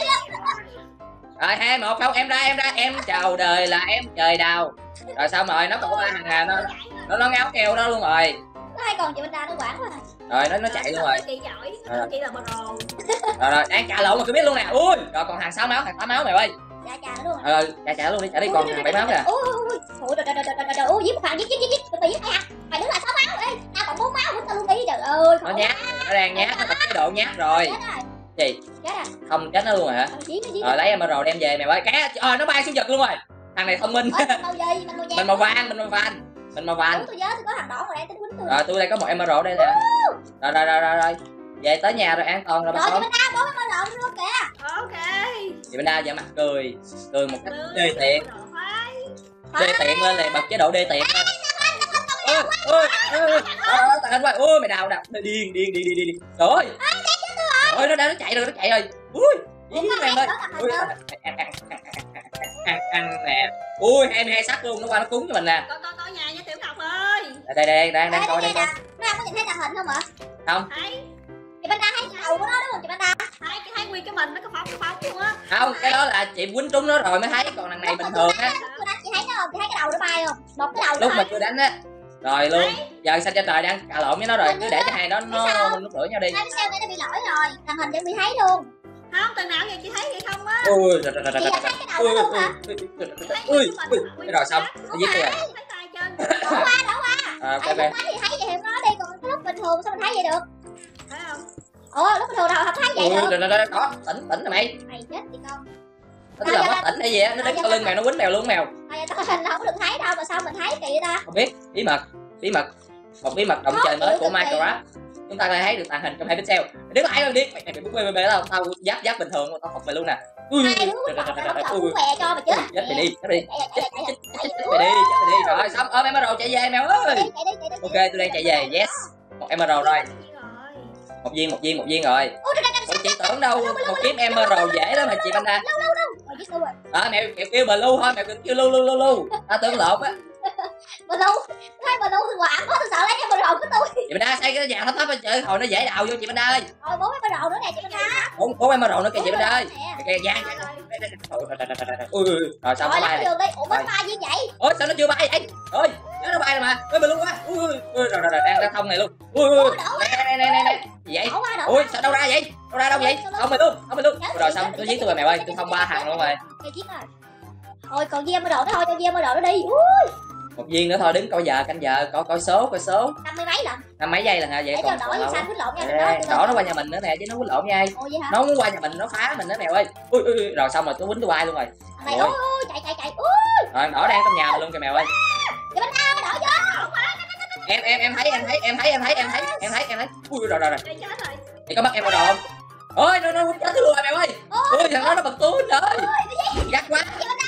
Rồi hai một không, em ra em ra, em chào đời là em trời đào. Rồi xong rồi nó còn có ba thằng à, nó nó nó ngáo kèo đó luôn rồi. Nó hay còn chị Bánh Đa nó quản quá. Rồi nó nó chạy luôn rồi. Chị giỏi, Ờ. chị là bờ rồ. Rồi rồi đang cà lộn mà cứ biết luôn nè. Ui, rồi còn hàng sáu máu, hàng tám máu mày ơi. Dạ chà nó luôn. Ờ chạy chạy luôn đi, chạy đi còn hàng bảy máu kìa. Ui ui ui. Trời trời trời trời trời. Ui giết một thằng giết giết giết giết. Tụi mày giết mày à? Mày đứng lại sáu máu ê. Tao còn bốn máu, tao luôn đi trời ơi. Nó nhát, nó đang nhát, nó tập cái độ nhát rồi. Chết rồi. Gì? Chết rồi. Không chết nó luôn rồi hả? Ờ, giết nó giết. Rồi lấy em rồi đem về mày ơi. Cá, ờ nó bay sinh vật luôn rồi. Thằng này thông minh. Ôi, mình màu gì? Mình màu vàng. Mình màu vàng, mình màu vàng. Mình màu vàng. Đúng, tôi nhớ tôi có thằng đỏ rồi đang tính quýnh tôi. Rồi tôi đây có một emerald đây nè. Rồi rồi rồi rồi rồi. Về tới nhà rồi an toàn rồi bà Rồi chị con. Bánh Đa bố cái lộn luôn kìa. Ok. Chị Bánh Đa giờ mặt cười, cười một cách Lưỡi, đê tiện, bờ rồ khoái. đê tiện lên liền, bật chế độ đê tiện lên. Ôi ôi ôi, tao anh quay, ôi mày đào đào, điên điên điên điên điên. Trời ơi. Ôi nó đã nó chạy rồi, nó chạy rồi. Ui, Ủa, dính có em hai ơi. đứa là Ui, thằng ăn ăn ăn ăn nè. Ui hai mươi hai sắc luôn, nó qua nó cúng cho mình nè. Coi coi coi nhà nha Tiểu Ngọc ơi. Đây đây đây đang đang Ê, coi đây đây nè. coi. Nó đang có nhìn thấy tàng hình không ạ? Không Thấy, Chị Bánh Đa thấy cái đầu của nó đúng không chị Bánh Đa? thấy cái thấy nguyên cái mình nó có phóng cái phóng luôn á. không, cái đó là chị quýnh trúng nó rồi mới thấy, còn thằng này bình thường á. Tôi đánh chị thấy nó không? Chị thấy cái đầu nó bay không? Một cái đầu Lúc nó mà chưa đánh á. Rồi luôn. Giờ xanh trên trời đang cà lộn với nó rồi, cứ để cho hai nó nó lúc lửa nhau đi. hai cái xe này nó bị lỗi rồi. Tàng hình vẫn bị thấy luôn. Không, từ nào giờ chị thấy vậy không á. Ui rồi rồi rồi Chị rồi. đã thấy cái đầu nó luôn hả? Ui ui, cái rồi xong, nó giết tôi rồi. Thấy tay chân. Đổ qua, đổ qua. À, ok Ai ok. không thấy thì thấy vậy thì nó đi, còn cái lúc bình thường sao mình thấy vậy được? Thấy không? Ủa lúc bình thường đâu không thấy vậy Ui được? rồi rồi rồi, có tỉnh tỉnh rồi mày. Mày chết đi con. Nó tức là mất tỉnh hay gì á, nó đứng sau lưng mèo nó quýnh mèo luôn mèo. Mày tao hình không được thấy đâu mà sao mình thấy kỳ vậy ta? Không biết, bí mật, bí mật. Một bí mật động trời mới của Minecraft. Chúng ta có thể thấy được tàng hình trong hai pixel. Đứng lại rồi đi, mày mày bút bê bê đâu, tao giáp giáp bình thường, tao phục mày luôn nè. Ui Hai đứa rồi quýnh rồi bọt rồi nó rồi. cũng quẹ cho mà chết. Chết mày đi, chết mày đi. Chạy chạy chạy chạy Chết mày đi, chết mày đi. Rồi xong, ôm emerald chạy về mèo ơi. chạy đi chạy đi chạy đi. Ok, tôi đang chạy về. Yes. Một emerald rồi. Một viên, một viên, một viên rồi. Ôi trời trời Ủa chị tưởng đâu một kiếm emerald dễ lắm mà chị Bánh Đa. trời giết tôi rồi. À mèo kêu kêu blue thôi, mèo kêu lưu lưu lưu lưu. Ta tưởng lộn á. Mà đâu, thấy mà đâu quảng quá tôi sợ lấy cái bờ rầu của tôi. Chị Bánh Đa xây cái nhà thấp thấp chơi hồi nó dễ đào vô chị Bánh Đa ơi. Rồi bốn cái bờ rầu nữa nè chị Bánh Đa. Bốn bốn emerald nữa kìa chị Bánh Đa ơi. Nè. Kìa giang. Ui ui, rồi xong nó Rồi bay lấy này. đường đi. Ủa bánh bay gì vậy? Ôi sao nó chưa bay vậy? Ôi, nó bay rồi mà. Ôi blue quá. Ui ui, ui rồi rồi đang đang thông này luôn. Ui ui. Này này này này này. Gì vậy? Đổ qua đổ. Ui sao đâu ra vậy? Đâu ra đâu vậy? Không mày luôn, không mày luôn. Rồi xong tôi giết tôi rồi mèo ơi, tôi thông ba thằng luôn rồi. Cây giết rồi. Thôi còn kia bờ rầu nó thôi, cho kia bờ rầu nó đi. Ui. Một viên nữa thôi, đứng coi giờ, canh giờ, coi coi số, coi số. Năm mươi mấy lần. Năm mấy giây là hả? Vậy Để còn cho còn đỏ với lâu. xanh quýt lộn nha. Ê, đỏ nó qua nhà mình nữa nè, chứ nó quýt lộn nha. Ồ vậy hả? Nó muốn qua nhà mình, nó phá mình nữa mèo ơi. Ui, ui, ui. Rồi xong rồi tôi quýnh tôi bay luôn rồi. Thằng này Ôi. ui chạy chạy chạy. Ui. Rồi đỏ đang trong nhà mình luôn kìa mèo ơi. Cái bánh A đỏ vô. Em em em thấy em thấy em thấy em thấy em thấy em thấy em thấy. Ui rồi rồi rồi. Đây chết rồi. Thì có bắt em vào đồ không? Ôi nó nó chết tôi luôn rồi mèo ơi. Ui thằng đó nó bật túi rồi. Gắt quá.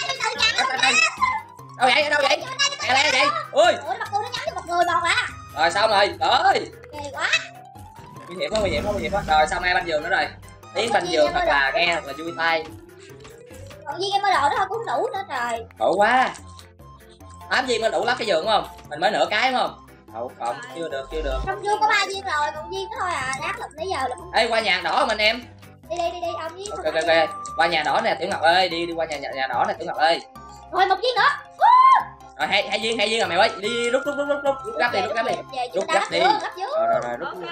Đâu vậy? Ở đâu vậy? Nè nè vậy. Ui. Ủa nó bật tôi nó nhắm cho một người một à. Rồi xong rồi. Tới. Ghê quá. Nguy hiểm quá, nguy hiểm quá, nguy hiểm quá. Rồi xong ai banh giường nữa rồi. Tiếng banh giường thật là nghe thật là vui tai. Còn viên em mơ đồ đó thôi cũng không đủ nữa trời. Đủ quá. Tám viên mới đủ lắp cái giường đúng không? Mình mới nửa cái đúng không? Không, không, chưa được, chưa được. Trong dương có ba viên rồi, còn viên đó thôi à, đáng lụm nãy giờ là không. Ê qua nhà đỏ mình em. Đi đi đi đi ông với. Ok ok ok. Qua nhà đỏ nè Tiểu Ngọc ơi, đi đi qua nhà nhà, nhà đỏ nè Tiểu Ngọc ơi. Rồi một viên nữa. Rồi hai hai viên hai viên rồi mày ơi, đi, đi rút rút rút rút rút rút gấp đi, rút gấp đi. Rút gấp đi. Gấp dưới. Rồi rồi rồi rút. Ok.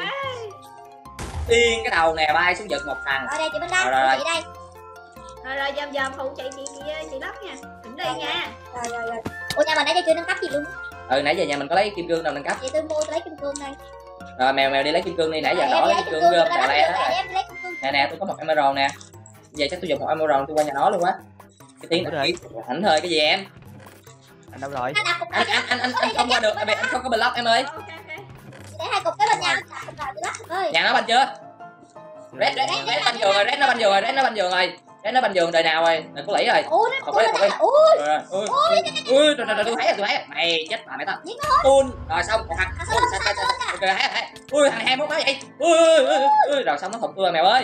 Tiên cái đầu nè bay xuống giật một thằng. Rồi đây chị bên đây, Rồi, rồi, chị đây. Rồi rồi dòm dòm phụ chị chị chị chị lắp nha. Đừng đi nha. Rồi rồi rồi. Ủa nhà mình nãy giờ chưa nâng cấp gì luôn. Ừ nãy giờ nhà mình có lấy kim cương đâu nâng cấp. Vậy tôi mua tôi lấy kim cương đây. Rồi mèo mèo đi lấy kim cương đi, nãy giờ Rồi, đỏ em lấy lấy kim kim cương cương gom tôi trà lấy le kim hết cương, rồi. em lấy kim cương. Nè nè tôi có một emerald nè. Giờ chắc tôi dùng một emerald tôi qua nhà nó luôn quá. Cái tiếng Ủa rồi? ảnh hơi cái gì em? Anh đâu rồi? Nó đặt cục Anh này anh anh anh, anh không qua được, anh anh không có block em ơi. Ok ok. để hai cục cái bên nhau, đặt cục nào tôi lắp ơi. Nhà nó banh chưa? Red red red banh giường rồi, red nó banh giường rồi, red nó banh giường rồi. Red nó banh giường đời nào rồi? Đừng có lỉ rồi. Ủa nó Không ủa biết, nó không biết. đây ui. Rồi rồi. Ui. Ui rồi rồi tôi thấy rồi, tôi thấy rồi. Mày chết bà mày tao. Tuôn. Rồi xong một thằng. Ui sao sao sao. Ok thấy thấy. Ui thằng hai mốt máu vậy. Ui ui ui rồi xong nó thụt tôi rồi mèo ơi.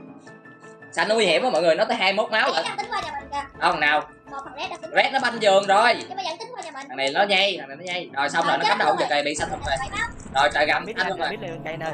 Xanh nó nguy hiểm quá mọi người, nó tới hai mốt máu Red rồi. đang tính qua nhà mình kìa. Không nào. Một thằng Red đang tính. Red nó banh giường rồi. Nhưng mà vẫn tính qua nhà mình. Thằng này nó nhây, thằng này nó nhây. Rồi xong rồi nó cắm đầu giờ kìa bị xanh thụt rồi. Rồi trời gầm Biết anh lên, luôn rồi. biết lên cây nơi.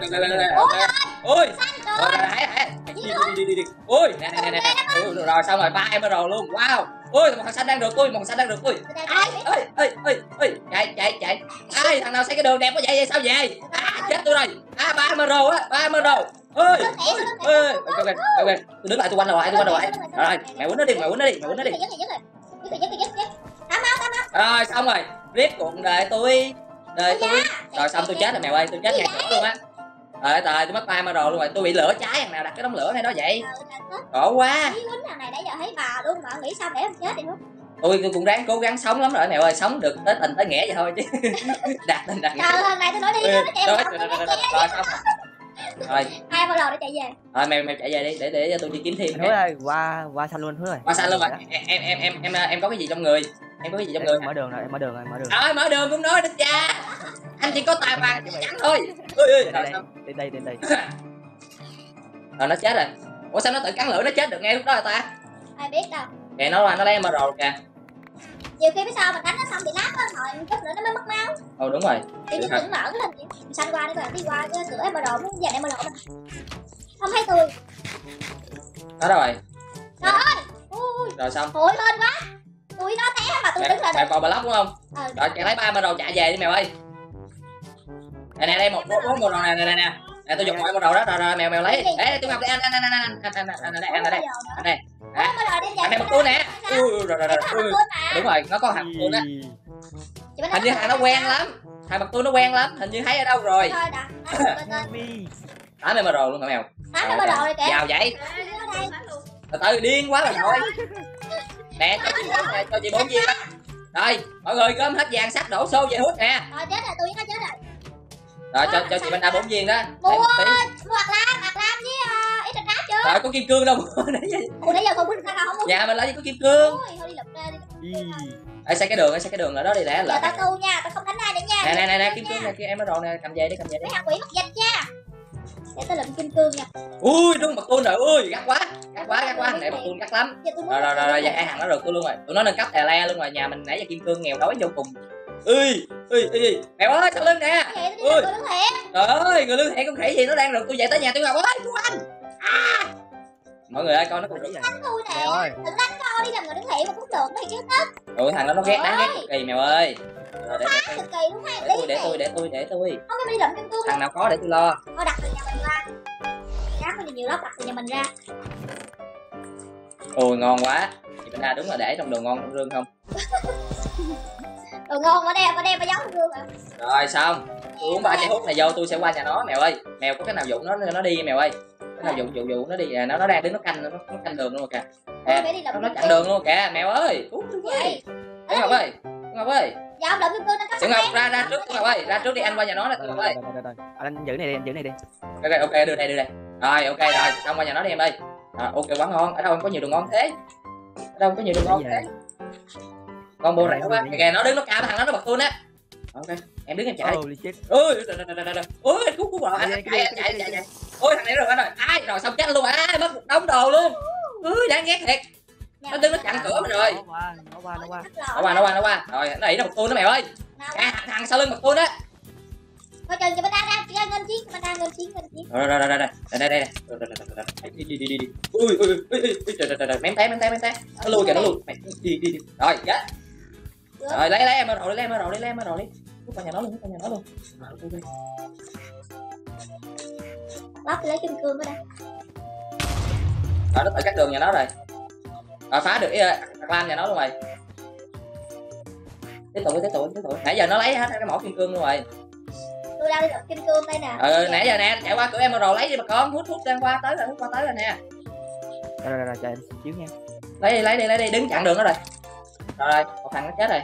Ui. Xanh Rồi rồi. rồi thấy thấy. Đi đi đi đi đi. Ui nè nè nè nè. Ui rồi xong rồi ba emerald luôn. Wow. Ui một thằng xanh đang được tôi, một thằng xanh đang được tôi. Tôi đang Ai thấy. ơi ơi ơi ơi chạy chạy chạy. Ai thằng nào xây cái đường đẹp quá vậy vậy sao về? À chết tôi rồi. À ba emerald á, ba emerald. Ơi ơi ok ok ok tôi đứng lại tôi quanh đầu lại tôi quanh đầu lại. Rồi mày quýnh nó đi, mày quýnh nó đi, mày quýnh nó đi. Dứt rồi, dứt rồi. Dứt rồi, dứt rồi, dứt rồi. Tám máu, tám máu. Rồi xong rồi. Rip cuộc đời tôi. Đời tôi. Rồi xong tôi chết rồi mèo ơi, tôi chết ngay chỗ luôn á. Trời trời tôi mất ba emerald luôn rồi, tôi bị lửa cháy, thằng nào đặt cái đống lửa này đó vậy? Khổ quá. Ý quýnh thằng này nãy giờ thấy bà luôn mà nghĩ sao để em chết đi không? Tôi tôi cũng ráng cố gắng sống lắm rồi mèo ơi, sống được tới tình tới nghĩa vậy thôi chứ. Đạt tình đạt nghĩa. Trời hôm nay tôi nói đi nó chạy Rồi vào rồi trong rồi tôi rồi xong rồi. Rồi, hai bao lò để chạy về. rồi mèo mèo chạy về đi để để tôi đi kiếm thêm. Hứa ơi, qua qua xanh luôn Hứa ơi. Qua xanh luôn rồi. Em em em em em em có cái gì trong người? Em có cái gì trong người? Mở đường rồi, em mở đường rồi, mở đường. Rồi mở đường cũng nói được cha. Anh chỉ có tài vàng trắng thôi. Ui ui rồi Đây xong. đây đây đây đây. Rồi nó chết rồi. Ủa sao nó tự cắn lửa nó chết được ngay lúc đó là ta? Ai biết đâu. Kìa nó là nó lấy emerald kìa. Nhiều khi biết sao mình đánh nó xong bị nát á, rồi chút nữa nó mới mất máu. Ồ đúng rồi. Thì Được nó thật. đừng mở lên chị. Xanh qua đi bạn đi qua cái cửa em mà đồ muốn giờ em mà đồ mình. Không thấy tôi. Đó rồi. Trời ơi. Ui. Rồi xong. Hụi lên quá. Tụi nó té mà tôi Mẹ, đứng lên. mẹ còn block đúng không? Ờ. Rồi chạy lấy ba emerald chạy về đi mèo ơi. Nè nè đây một bốn bốn emerald nè nè nè nè. Nè tôi dùng một emerald đó rồi rồi mèo mèo lấy. Ê tôi ngọc đi anh anh anh anh anh anh anh anh anh đây anh đây. Anh đây. Em mà đồ đi về. Anh đây một tôi nè. Ui rồi rồi rồi. Ui. Đúng rồi, nó có thằng tôi đó. Hình như thằng nó quen lắm. Thằng mặt tôi nó quen lắm, hình như thấy ở đâu rồi. Thôi đặt. Mi. Tám emerald luôn hả mèo? Tám em mà đồ rồi kìa. Vào vậy. Từ từ điên quá rồi thôi. Nè cho chị bốn nè, cho chị bốn viên. Rồi, mọi người gom hết vàng sắt đổ xô về hút nè. Rồi chết rồi, tôi nó chết rồi. Rồi cho cho chị Banda bốn viên đó. Mua Để một tí. mua hạt lam, hạt lam với uh, ít ráp chưa? Rồi có kim cương đâu mua nãy giờ. Ủa nãy giờ không biết sao không mua. Nhà mình lấy gì có kim cương. Ôi, thôi đi lụm ra đi. Ê xây cái đường, xây cái đường ở đó đi để Giờ lại. tao tu nha, tao không đánh ai nữa nha. Nè nè nè nè kim cương nè, kia em ở đồ nè, cầm về đi, cầm về đi. Mấy hạt quỷ mất danh nha. Để tao lụm kim cương nha. Ui đúng mặt tôi rồi, ui gắt quá. Gắt quá, gắt quá, này mặt tôi gắt lắm. Giờ tôi muốn. Rồi rồi rồi rồi, giờ hai thằng nó được tôi luôn rồi. Tụi nó nâng cấp tè le luôn rồi, nhà mình nãy giờ kim cương nghèo đói vô cùng. Ui, ui, ui, mèo ơi, sau lưng nè. Vậy tôi đi tôi đứng thiệt. Trời ơi, người lương thiện con khỉ gì nó đang được tôi về tới nhà tôi ngọc ơi, cứu anh. À. Mọi người ơi, coi nó còn được. Đánh tôi nè. Mèo ơi. Đừng đánh con đi làm người đứng thiện mà cũng được thì chứ hết. Ôi thằng đó nó ghét đáng ghét cực kỳ mèo ơi. Rồi để tôi, Cực kỳ đúng không? để tôi để tôi để tôi để tôi. Không có đi lụm kim cương. Thằng nào có để tôi lo. Thôi đặt từ nhà mình ra. Ráp có nhiều lắm đặt từ nhà mình ra. Ôi ngon quá. Chị Banda đúng là để trong đồ ngon trong rương không? Đồ ngon mà đem mà đem mà giấu kim cương hả? Rồi xong. Tôi uống ba chai hút này vô tôi sẽ qua nhà nó mèo ơi. Mèo có cái nào dụng nó nó đi mèo ơi. Cái nào dụng dụng dụng nó đi à, nó nó đang đứng nó canh nó, nó canh đường luôn kìa. Tôi phải đi lượm Nó, nó kim chặn cương. đường luôn kìa mèo ơi. Cứu tôi với. Vậy. Tiểu Ngọc ơi. Tiểu Ngọc ơi. Dạ ông lượm kim cương nâng cấp Tiểu sắc Ngọc bén. ra ra trước Tiểu Ngọc ơi, ra trước đi anh qua nhà nó nè Tiểu Rồi, Ngọc ơi. rồi, rồi, rồi, rồi. Anh giữ này đi, anh giữ này đi. Ok ok đưa đây đưa đây. Rồi ok rồi, xong qua nhà nó đi em ơi. Rồi ok quá ngon. Ở đâu em có nhiều đồ ngon thế? Ở đâu em có nhiều đồ ngon thế? Con bô rẻ quá. Kìa nó đứng nó cao thằng nó nó bật tôi á. Ok, em đứng em chạy. Holy shit. Ôi trời trời trời trời. Ôi cứu cứu rồi anh chạy chạy chạy chạy. Ôi thằng này rồi anh rồi. Ai rồi xong chết luôn à, mất một đống đồ luôn. Ui đáng ghét thiệt. Nó đứng nó chặn cửa mình rồi. Nó qua, nó qua, nó qua. Nó qua nó qua nó qua. Rồi nó đẩy nó một tôi nó mèo ơi. À, thằng, thằng sau lưng một tôi đó. Coi chừng cho bên đang đang chơi ngân chiến, bên đang ngân chiến ngân chiến. Rồi rồi rồi rồi đây đây đây. Đi đi đi đi đi. Ui ui ui ui trời trời trời mém té mém té mém té. Nó lui kìa nó lui. Mày đi đi đi. Rồi chết. Rồi lấy lấy em rồi lấy em rồi lấy em rồi đi. Cút qua nhà nó luôn, cút qua nhà nó luôn. Rồi Lắp lấy kim cương ở đây. nó tới cắt đường nhà nó rồi. Rồi phá được clan nhà nó luôn rồi. Tiếp tục tiếp tục tiếp tục. Nãy giờ nó lấy hết cái mỏ kim cương luôn rồi. Tôi đang đi lượm kim cương đây nè. Ừ nãy giờ nè chạy qua cửa em rồi lấy đi mà con hút hút đang qua tới rồi hút qua tới rồi nè. Rồi rồi rồi chờ em xíu nha. Lấy đi lấy đi lấy đi đứng chặn đường đó rồi. Rồi một thằng nó chết rồi.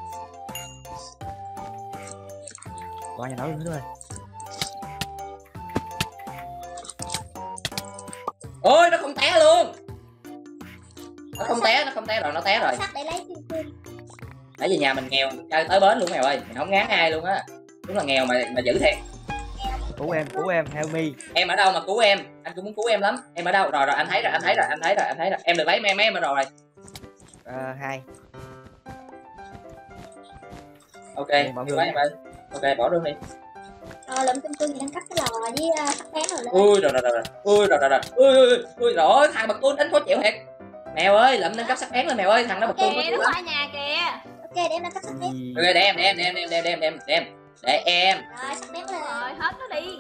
Qua nhà nó luôn rồi. Ôi nó không té luôn. Nó không té nó không té rồi nó té rồi. Sắt để lấy kim cương. Nãy giờ nhà mình nghèo chơi tới bến luôn mèo ơi mình không ngán ai luôn á. Đúng là nghèo mà mà dữ thiệt. Cứu em, cứu em, help me. Em ở đâu mà cứu em? Anh cũng muốn cứu em lắm. Em ở đâu? Rồi rồi anh thấy rồi, anh thấy rồi, anh thấy rồi, anh thấy rồi. Em được lấy mấy em rồi. Ờ, hai. Ok, bỏ em em ơi. Ok, bỏ luôn đi. Rồi lượm kim cương thì đang cắt cái lò với uh, sắc bén rồi lên. Ui rồi rồi rồi. Ui rồi rồi rồi. Ui ui ui rồi thằng bật tuôn đánh khó chịu thiệt. Mèo ơi, lượm nâng cấp sắc bén lên mèo ơi, thằng nó bật tuôn khó Kìa chịu nó lắm. qua nhà kìa. Ok để em nâng cấp sắc bén. Gì? Ok, để em để em để em để em để em để em để em. Để em. Rồi sắc bén lên. Rồi hết nó đi.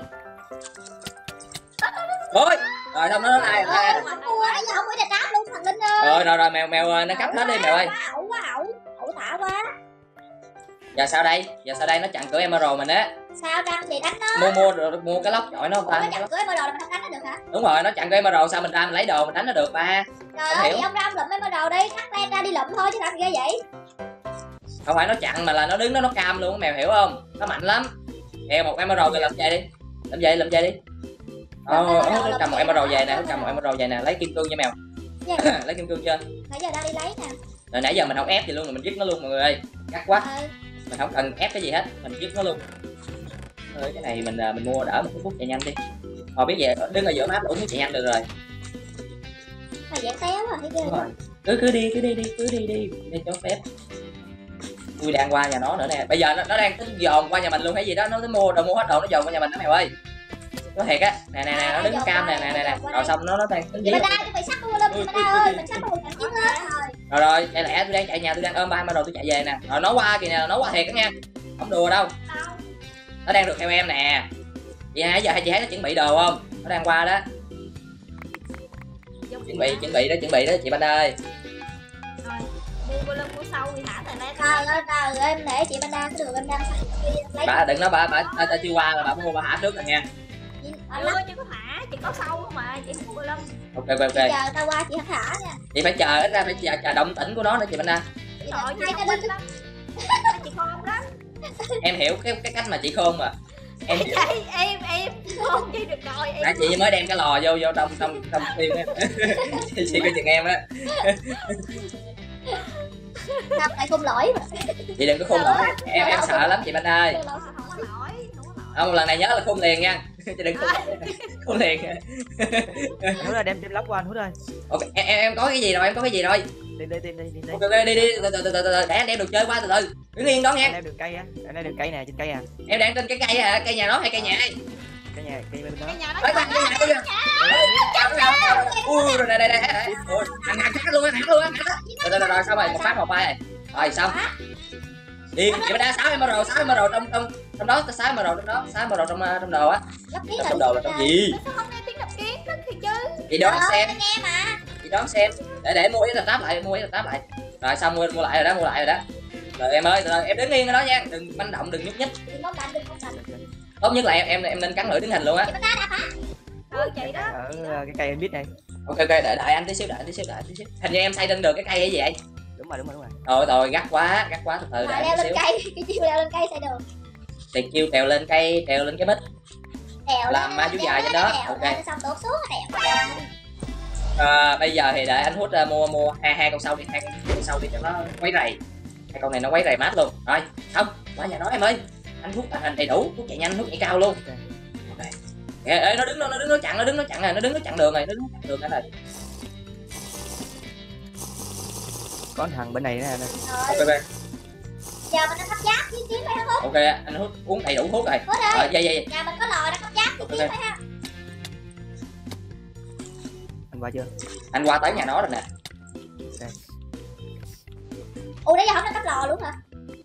Ôi. Rồi xong nó nó lại. Ôi không cua nãy giờ không phải là tráp luôn thằng Linh ơi. Rồi rồi rồi mèo mèo nâng cấp hết đi mèo ơi. Quá ẩu quá ẩu. Ẩu thả quá. Giờ sao đây? Giờ sao đây nó chặn cửa em rồi mình á. Sao răng thì đánh nó. Mua mua rồi mua cái lốc chọi nó không Ủa, ta? nó chặn cửa em rồi mình không đánh nó được hả? Đúng rồi, nó chặn cửa em rồi sao mình ra mình lấy đồ mình đánh nó được ba. Trời Không ơi hiểu. thì ông ra ông lụm em rồi đi, cắt lên ra đi lụm thôi chứ làm gì ghê vậy? Không phải nó chặn mà là nó đứng đó nó cam luôn mèo hiểu không? Nó mạnh lắm. Kìa một em rồi rồi làm vậy đi. Làm vậy làm vậy đi. Ờ nó cầm một em rồi về nè, nó cầm một em rồi về nè, lấy kim cương nha mèo. Lấy kim cương chưa? Nãy giờ đang đi lấy nè. Rồi nãy giờ mình không ép gì luôn rồi mình giết nó luôn mọi người ơi. Gắt quá. Ừ. Mình không cần ép cái gì hết, mình giết nó luôn. Ơi cái này mình mình mua đỡ một phút chạy nhanh đi. Hồi biết vậy đứng ở giữa map ủng chạy nhanh được rồi. Mà dạng téo à thấy ghê. Đúng rồi. Cứ cứ đi cứ đi đi cứ đi đi để cho phép. Tôi đang qua nhà nó nữa nè. Bây giờ nó, nó đang tính dồn qua nhà mình luôn hay gì đó, nó mua đồ mua hết đồ nó dồn qua nhà mình đó mèo ơi. Nó thiệt á. Nè nè nè nó đứng cam nè nè nè nè. Rồi xong nó nó đang tính Chị giết. Ba Đa chuẩn bị sắt luôn lên chị Ba Đa ơi, mình sắt một trận chiến hết rồi. Rồi rồi, chạy lẹ tôi đang chạy nhà tôi đang ôm ba rồi tôi chạy về nè. Rồi nó qua kìa nè, nó qua thiệt đó nha. Không đùa đâu. Đâu? Nó đang được theo em nè. Chị hai giờ hai chị thấy nó chuẩn bị đồ không? Nó đang qua đó. Chuẩn bị chuẩn bị đó chuẩn bị đó chị Banh ơi. Rồi, mua vô lưng mua sau thì thả tại đây. Trời ơi trời ơi em để chị Ba Đa cái đường em đang lấy. Bà đừng nói bà bà ta, ta chưa qua là bà mua bà thả trước rồi nha. Chưa chưa có thả, chỉ có sau không mà, chỉ mua vô lưng. Ok ok ok. Giờ tao qua chị thả nha. Chị phải chờ ít ra phải chờ, chờ động tĩnh của nó nữa chị Banh ơi. Chị Trời hai chị cái thông linh minh lắm. Chị khôn lắm. Em hiểu cái cái cách mà chị khôn mà. Em Vậy em em khôn chi được rồi em. nãy chị mới đem cái lò vô vô trong trong trong phim á. chị chị coi chừng em á. Sao lại không lỗi mà. Chị đừng có khôn lỗi. Em em sợ lắm chị Banh ơi. Không có lỗi, không có lỗi. Không lần này nhớ là khôn liền nha. Chị đừng khôn khôn liền. Hút rồi đem đem lóc qua anh hút rồi. Ok em, em em có cái gì rồi em có cái gì rồi. Đi đi đi đi đi. Ok ok đi đi từ từ từ từ từ để anh đem đồ chơi qua từ từ. Đứng yên đó nha. Anh đem được cây á, anh đem được cây nè, trên cây à. Em đang trên cái cây hả? Cây nhà nó hay cây nhà ai? Cây nhà, cây bên đó. Cái nhà nó Ôi, cây nhà cây nhà. Ui rồi đây đây đây. Ôi, thằng thằng khác luôn á, thằng luôn á. Rồi rồi rồi xong rồi, một phát một bay rồi. Rồi xong. Đi, chị đã sáu em rồi, sáu em rồi trong trong trong đó sáu em rồi trong đó, sáu em rồi trong trong đồ á. Lắp kiến Trong đồ là trong gì? Sao không nghe tiếng đập kiến đó thì chứ. Chị đoán xem, nghe mà. chị đoán xem. Để để mua ít là táp lại, mua ít là táp lại. Rồi xong mua mua lại rồi đó, mua lại rồi đó. Rồi em ơi, rồi em đứng yên ở đó nha, đừng manh động, đừng nhúc nhích. Đừng bóng đánh, đừng bóng đánh. Tốt nhất là em em em nên cắn lưỡi đứng hình luôn á. Chị Bánh Đa đã phá. Ờ chị đó. Ở cái cây em biết này. Ok ok, đợi đợi anh tí xíu, đợi anh tí xíu, đợi anh tí xíu. Hình như em xây lên được cái cây hay gì vậy? Đúng rồi, đúng rồi, đúng rồi. Rồi rồi, gắt quá, gắt quá, từ từ Rồi đợi leo anh tí lên xíu. cây, cái chiêu leo lên cây xây đường. Thì kêu trèo lên cây, trèo lên cái mít. Đèo Làm lên, ma chú đèo dài lên, trên đó, đèo ok. lên, xong tụt xuống đèo lên. À, bây giờ thì để anh hút uh, mua mua hai hai con sâu đi, hai con sâu đi cho nó quấy rầy. Hai con này nó quấy rầy mát luôn. Rồi, không, qua nhà nó em ơi. Anh hút tàng hình đầy đủ, hút chạy nhanh, hút chạy cao luôn. Ok. Ê, ê, nó đứng nó đứng nó chặn, nó đứng nó chặn rồi, nó đứng nó chặn đường này, nó đứng nó chặn đường này rồi. Có thằng bên này nè. Rồi, Ok ok. giờ mình đang cấp giáp với kiếm phải không? Ok, anh hút uống đầy đủ thuốc rồi. Hút Rồi, ơi, dây dây. nhà mình có lò đang cấp giáp với kiếm Ok. phải ha. Anh qua chưa? Anh qua tới nhà nó rồi nè. Ủa nãy giờ không đang cấp lò luôn hả?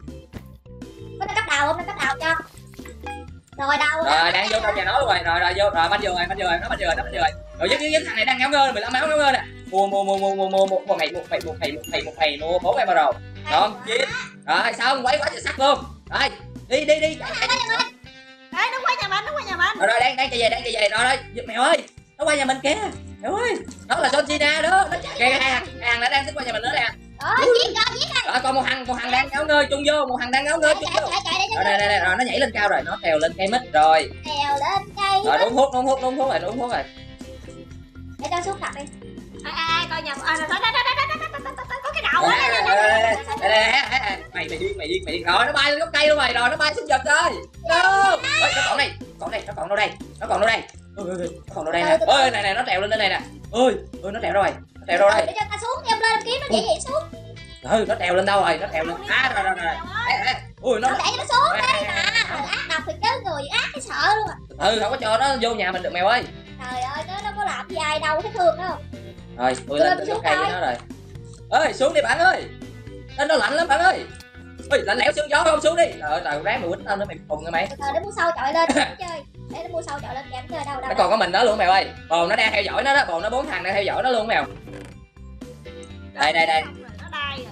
Có đang cấp đầu không? Đang cấp đầu cho. Rồi đầu Rồi, đang vô trong nhà nó luôn rồi. Rồi rồi vô, rồi banh vô rồi, banh vô rồi, nó banh vô rồi, nó banh vô rồi. Rồi dứt dứt thằng này đang ngáo ngơ, mười lăm máu ngáo ngơ nè. Mua mua mua mua mua mua một một mày một mày một mày một mày một mày mua bốn em rồi. Rồi, chín. Rồi xong, quấy quá trời sắc luôn. Rồi, đi đi đi. Chạy, chạy, chạy. Ê nó qua nhà mình, nó qua nhà mình. Rồi rồi, đang đang chạy về, đang chạy về. Rồi rồi, giật mèo ơi. Nó qua nhà mình kìa. Mèo ơi. Đó là John Cena đó. Nó chạy kìa, hàng hàng đã đang xích qua nhà mình nữa nè. Rồi giết rồi, giết rồi. Rồi còn một thằng, một thằng đang ngáo ngơ chung vô, một thằng đang ngáo ngơ chung Chạy vô. chạy chạy để Rồi đây đây đây, rồi nó nhảy lên cao rồi, nó trèo lên cây mít rồi. đèo lên cây. Rồi uống thuốc, uống thuốc, uống thuốc rồi, uống thuốc rồi. Để cho xuống tập đi. Ai ai coi nhà à đó đó đó đó có cái đầu Ê, á. ê, ê, ê, ê, ê, ê, mày mày điên mày điên mày điên rồi, nó bay lên gốc cây luôn mày, rồi nó bay xuống giật rồi. Ôi, nó còn đây, còn đây, nó còn đâu đây, nó còn đâu đây, nó còn đâu đây nè. Ôi này này, nó trèo lên đây này nè. Ôi, ôi nó trèo đâu rồi, nó trèo đâu đây. Để cho ta xuống, em lên kiếm nó chỉ vậy xuống. Ừ, nó trèo lên đâu rồi, nó trèo lên. À rồi rồi rồi. Ê, ê, ui nó. Không để cho nó xuống đây mà. Rồi ác độc thì chứ người ác cái sợ luôn. Ừ, không có cho nó vô nhà mình được mèo ơi. Trời ơi, nó nó có làm gì ai đâu thấy thương đâu. Rồi, tôi lên gốc cây với nó rồi. Ơi, xuống đi bạn ơi. Lên nó lạnh lắm bạn ơi. Ôi, lạnh lẽo sương gió không, xuống đi. Trời ơi, ráng mày quýnh tao nữa mày khùng rồi mày. Từ từ để mua sâu chọi lên kèm chơi. Để nó mua sâu chọi lên kèm chơi đâu đâu. Nó còn có mình đó luôn mèo ơi. Bồn nó đang theo dõi nó đó, bồn nó bốn thằng đang theo dõi nó luôn mèo. Đây đây đây. Nó đai rồi.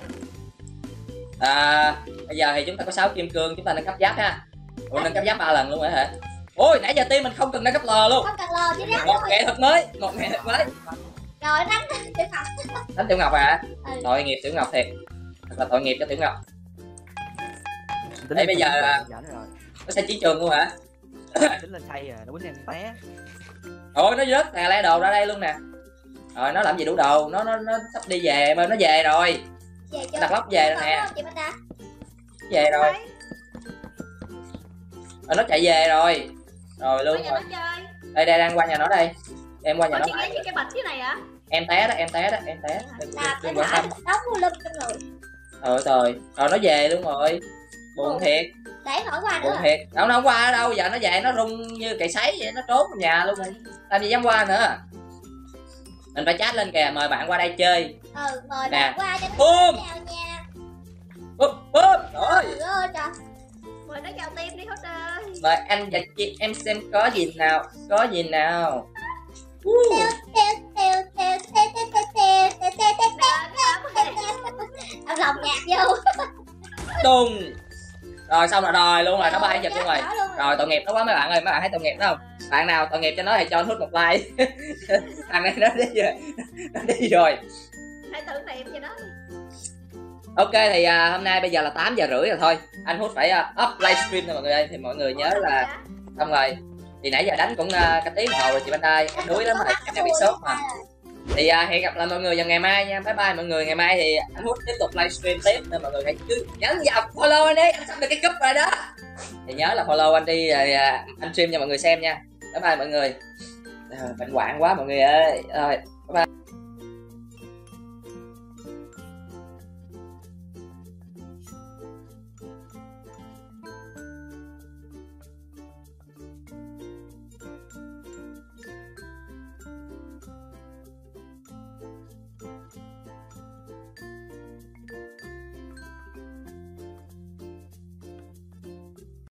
À, bây giờ thì chúng ta có sáu kim cương, chúng ta nâng cấp giáp ha. Ủa nâng cấp giáp ba lần luôn rồi hả? Ôi nãy giờ team mình không cần nâng cấp lò luôn. Không cần lò chứ rác Một rồi. nghệ thuật mới, một nghệ thuật mới. Rồi đánh tiểu ngọc. Đánh Tiểu Ngọc à? Ừ. Tội nghiệp Tiểu Ngọc thiệt. Thật là tội nghiệp cho Tiểu Ngọc. Tính Đây bây giờ là- rồi. Nó xây chiến trường luôn hả? Tính lên xây à, nó quýnh em té. Ôi nó rớt nè, le đồ ra đây luôn nè. Rồi nó làm gì đủ đồ, nó nó nó sắp đi về mà nó về rồi. Về Nó chưa? đặt lóc về rồi nè, Chị Bánh Đa. về rồi. Rồi nó chạy về rồi. Rồi luôn Qua nhà rồi. nó chơi. Đây đây đang qua nhà nó đây. Em qua nhà Ủa, nó chị phải. nghĩ cái bạch dưới này hả? Em té đó, em té đó, em té. Đừng, đừng, Đạp đừng lên quan lại tâm. đóng mua lưng trong người. Rồi rồi. Rồi nó về luôn rồi. Buồn Ủa. thiệt, Để hỏi qua buồn nữa. thiệt. Đâu nó không qua đâu, giờ nó về nó rung như cày sấy vậy, nó trốn trong nhà luôn rồi. Làm gì dám qua nữa. Mình phải chat lên kìa, mời bạn qua đây chơi. Ừ, mời Nè. bạn qua cho nó Bum. chào nha. Búp búp. Rồi. Ừ ơi trời. Mời nó chào tim đi hết ơi. Mời anh và chị em xem có gì nào, có gì nào. Têu têu têu têu têu têu têu têu têu têu têu têu. Em lòng nhạc vô. Đùng. Rồi xong rồi rồi luôn rồi, nó bay giật luôn rồi. Đó luôn rồi. Rồi tội nghiệp nó quá mấy bạn ơi, mấy bạn thấy tội nghiệp nó không? Bạn nào tội nghiệp cho nó thì cho nó hút một like. Thằng này nó đi rồi. Nó đi rồi. Hãy thử niệm cho nó. Ok thì à, hôm nay bây giờ là tám giờ rưỡi rồi thôi. Anh hút phải uh, up livestream rồi mọi người ơi, thì mọi người nhớ là xong rồi. Thì nãy giờ đánh cũng uh, cả tiếng đồng hồ rồi chị Bánh Đa, em đuối lắm rồi, em đang bị sốt mà. Thì uh, hẹn gặp lại mọi người vào ngày mai nha. Bye bye mọi người, ngày mai thì anh hút tiếp tục livestream tiếp nên mọi người hãy cứ nhấn vào follow anh đi, anh sắp được cái cúp rồi đó. Thì nhớ là follow anh đi rồi uh, anh stream cho mọi người xem nha. Bye bye mọi người. À, bệnh hoạn quá mọi người ơi. Rồi, bye bye.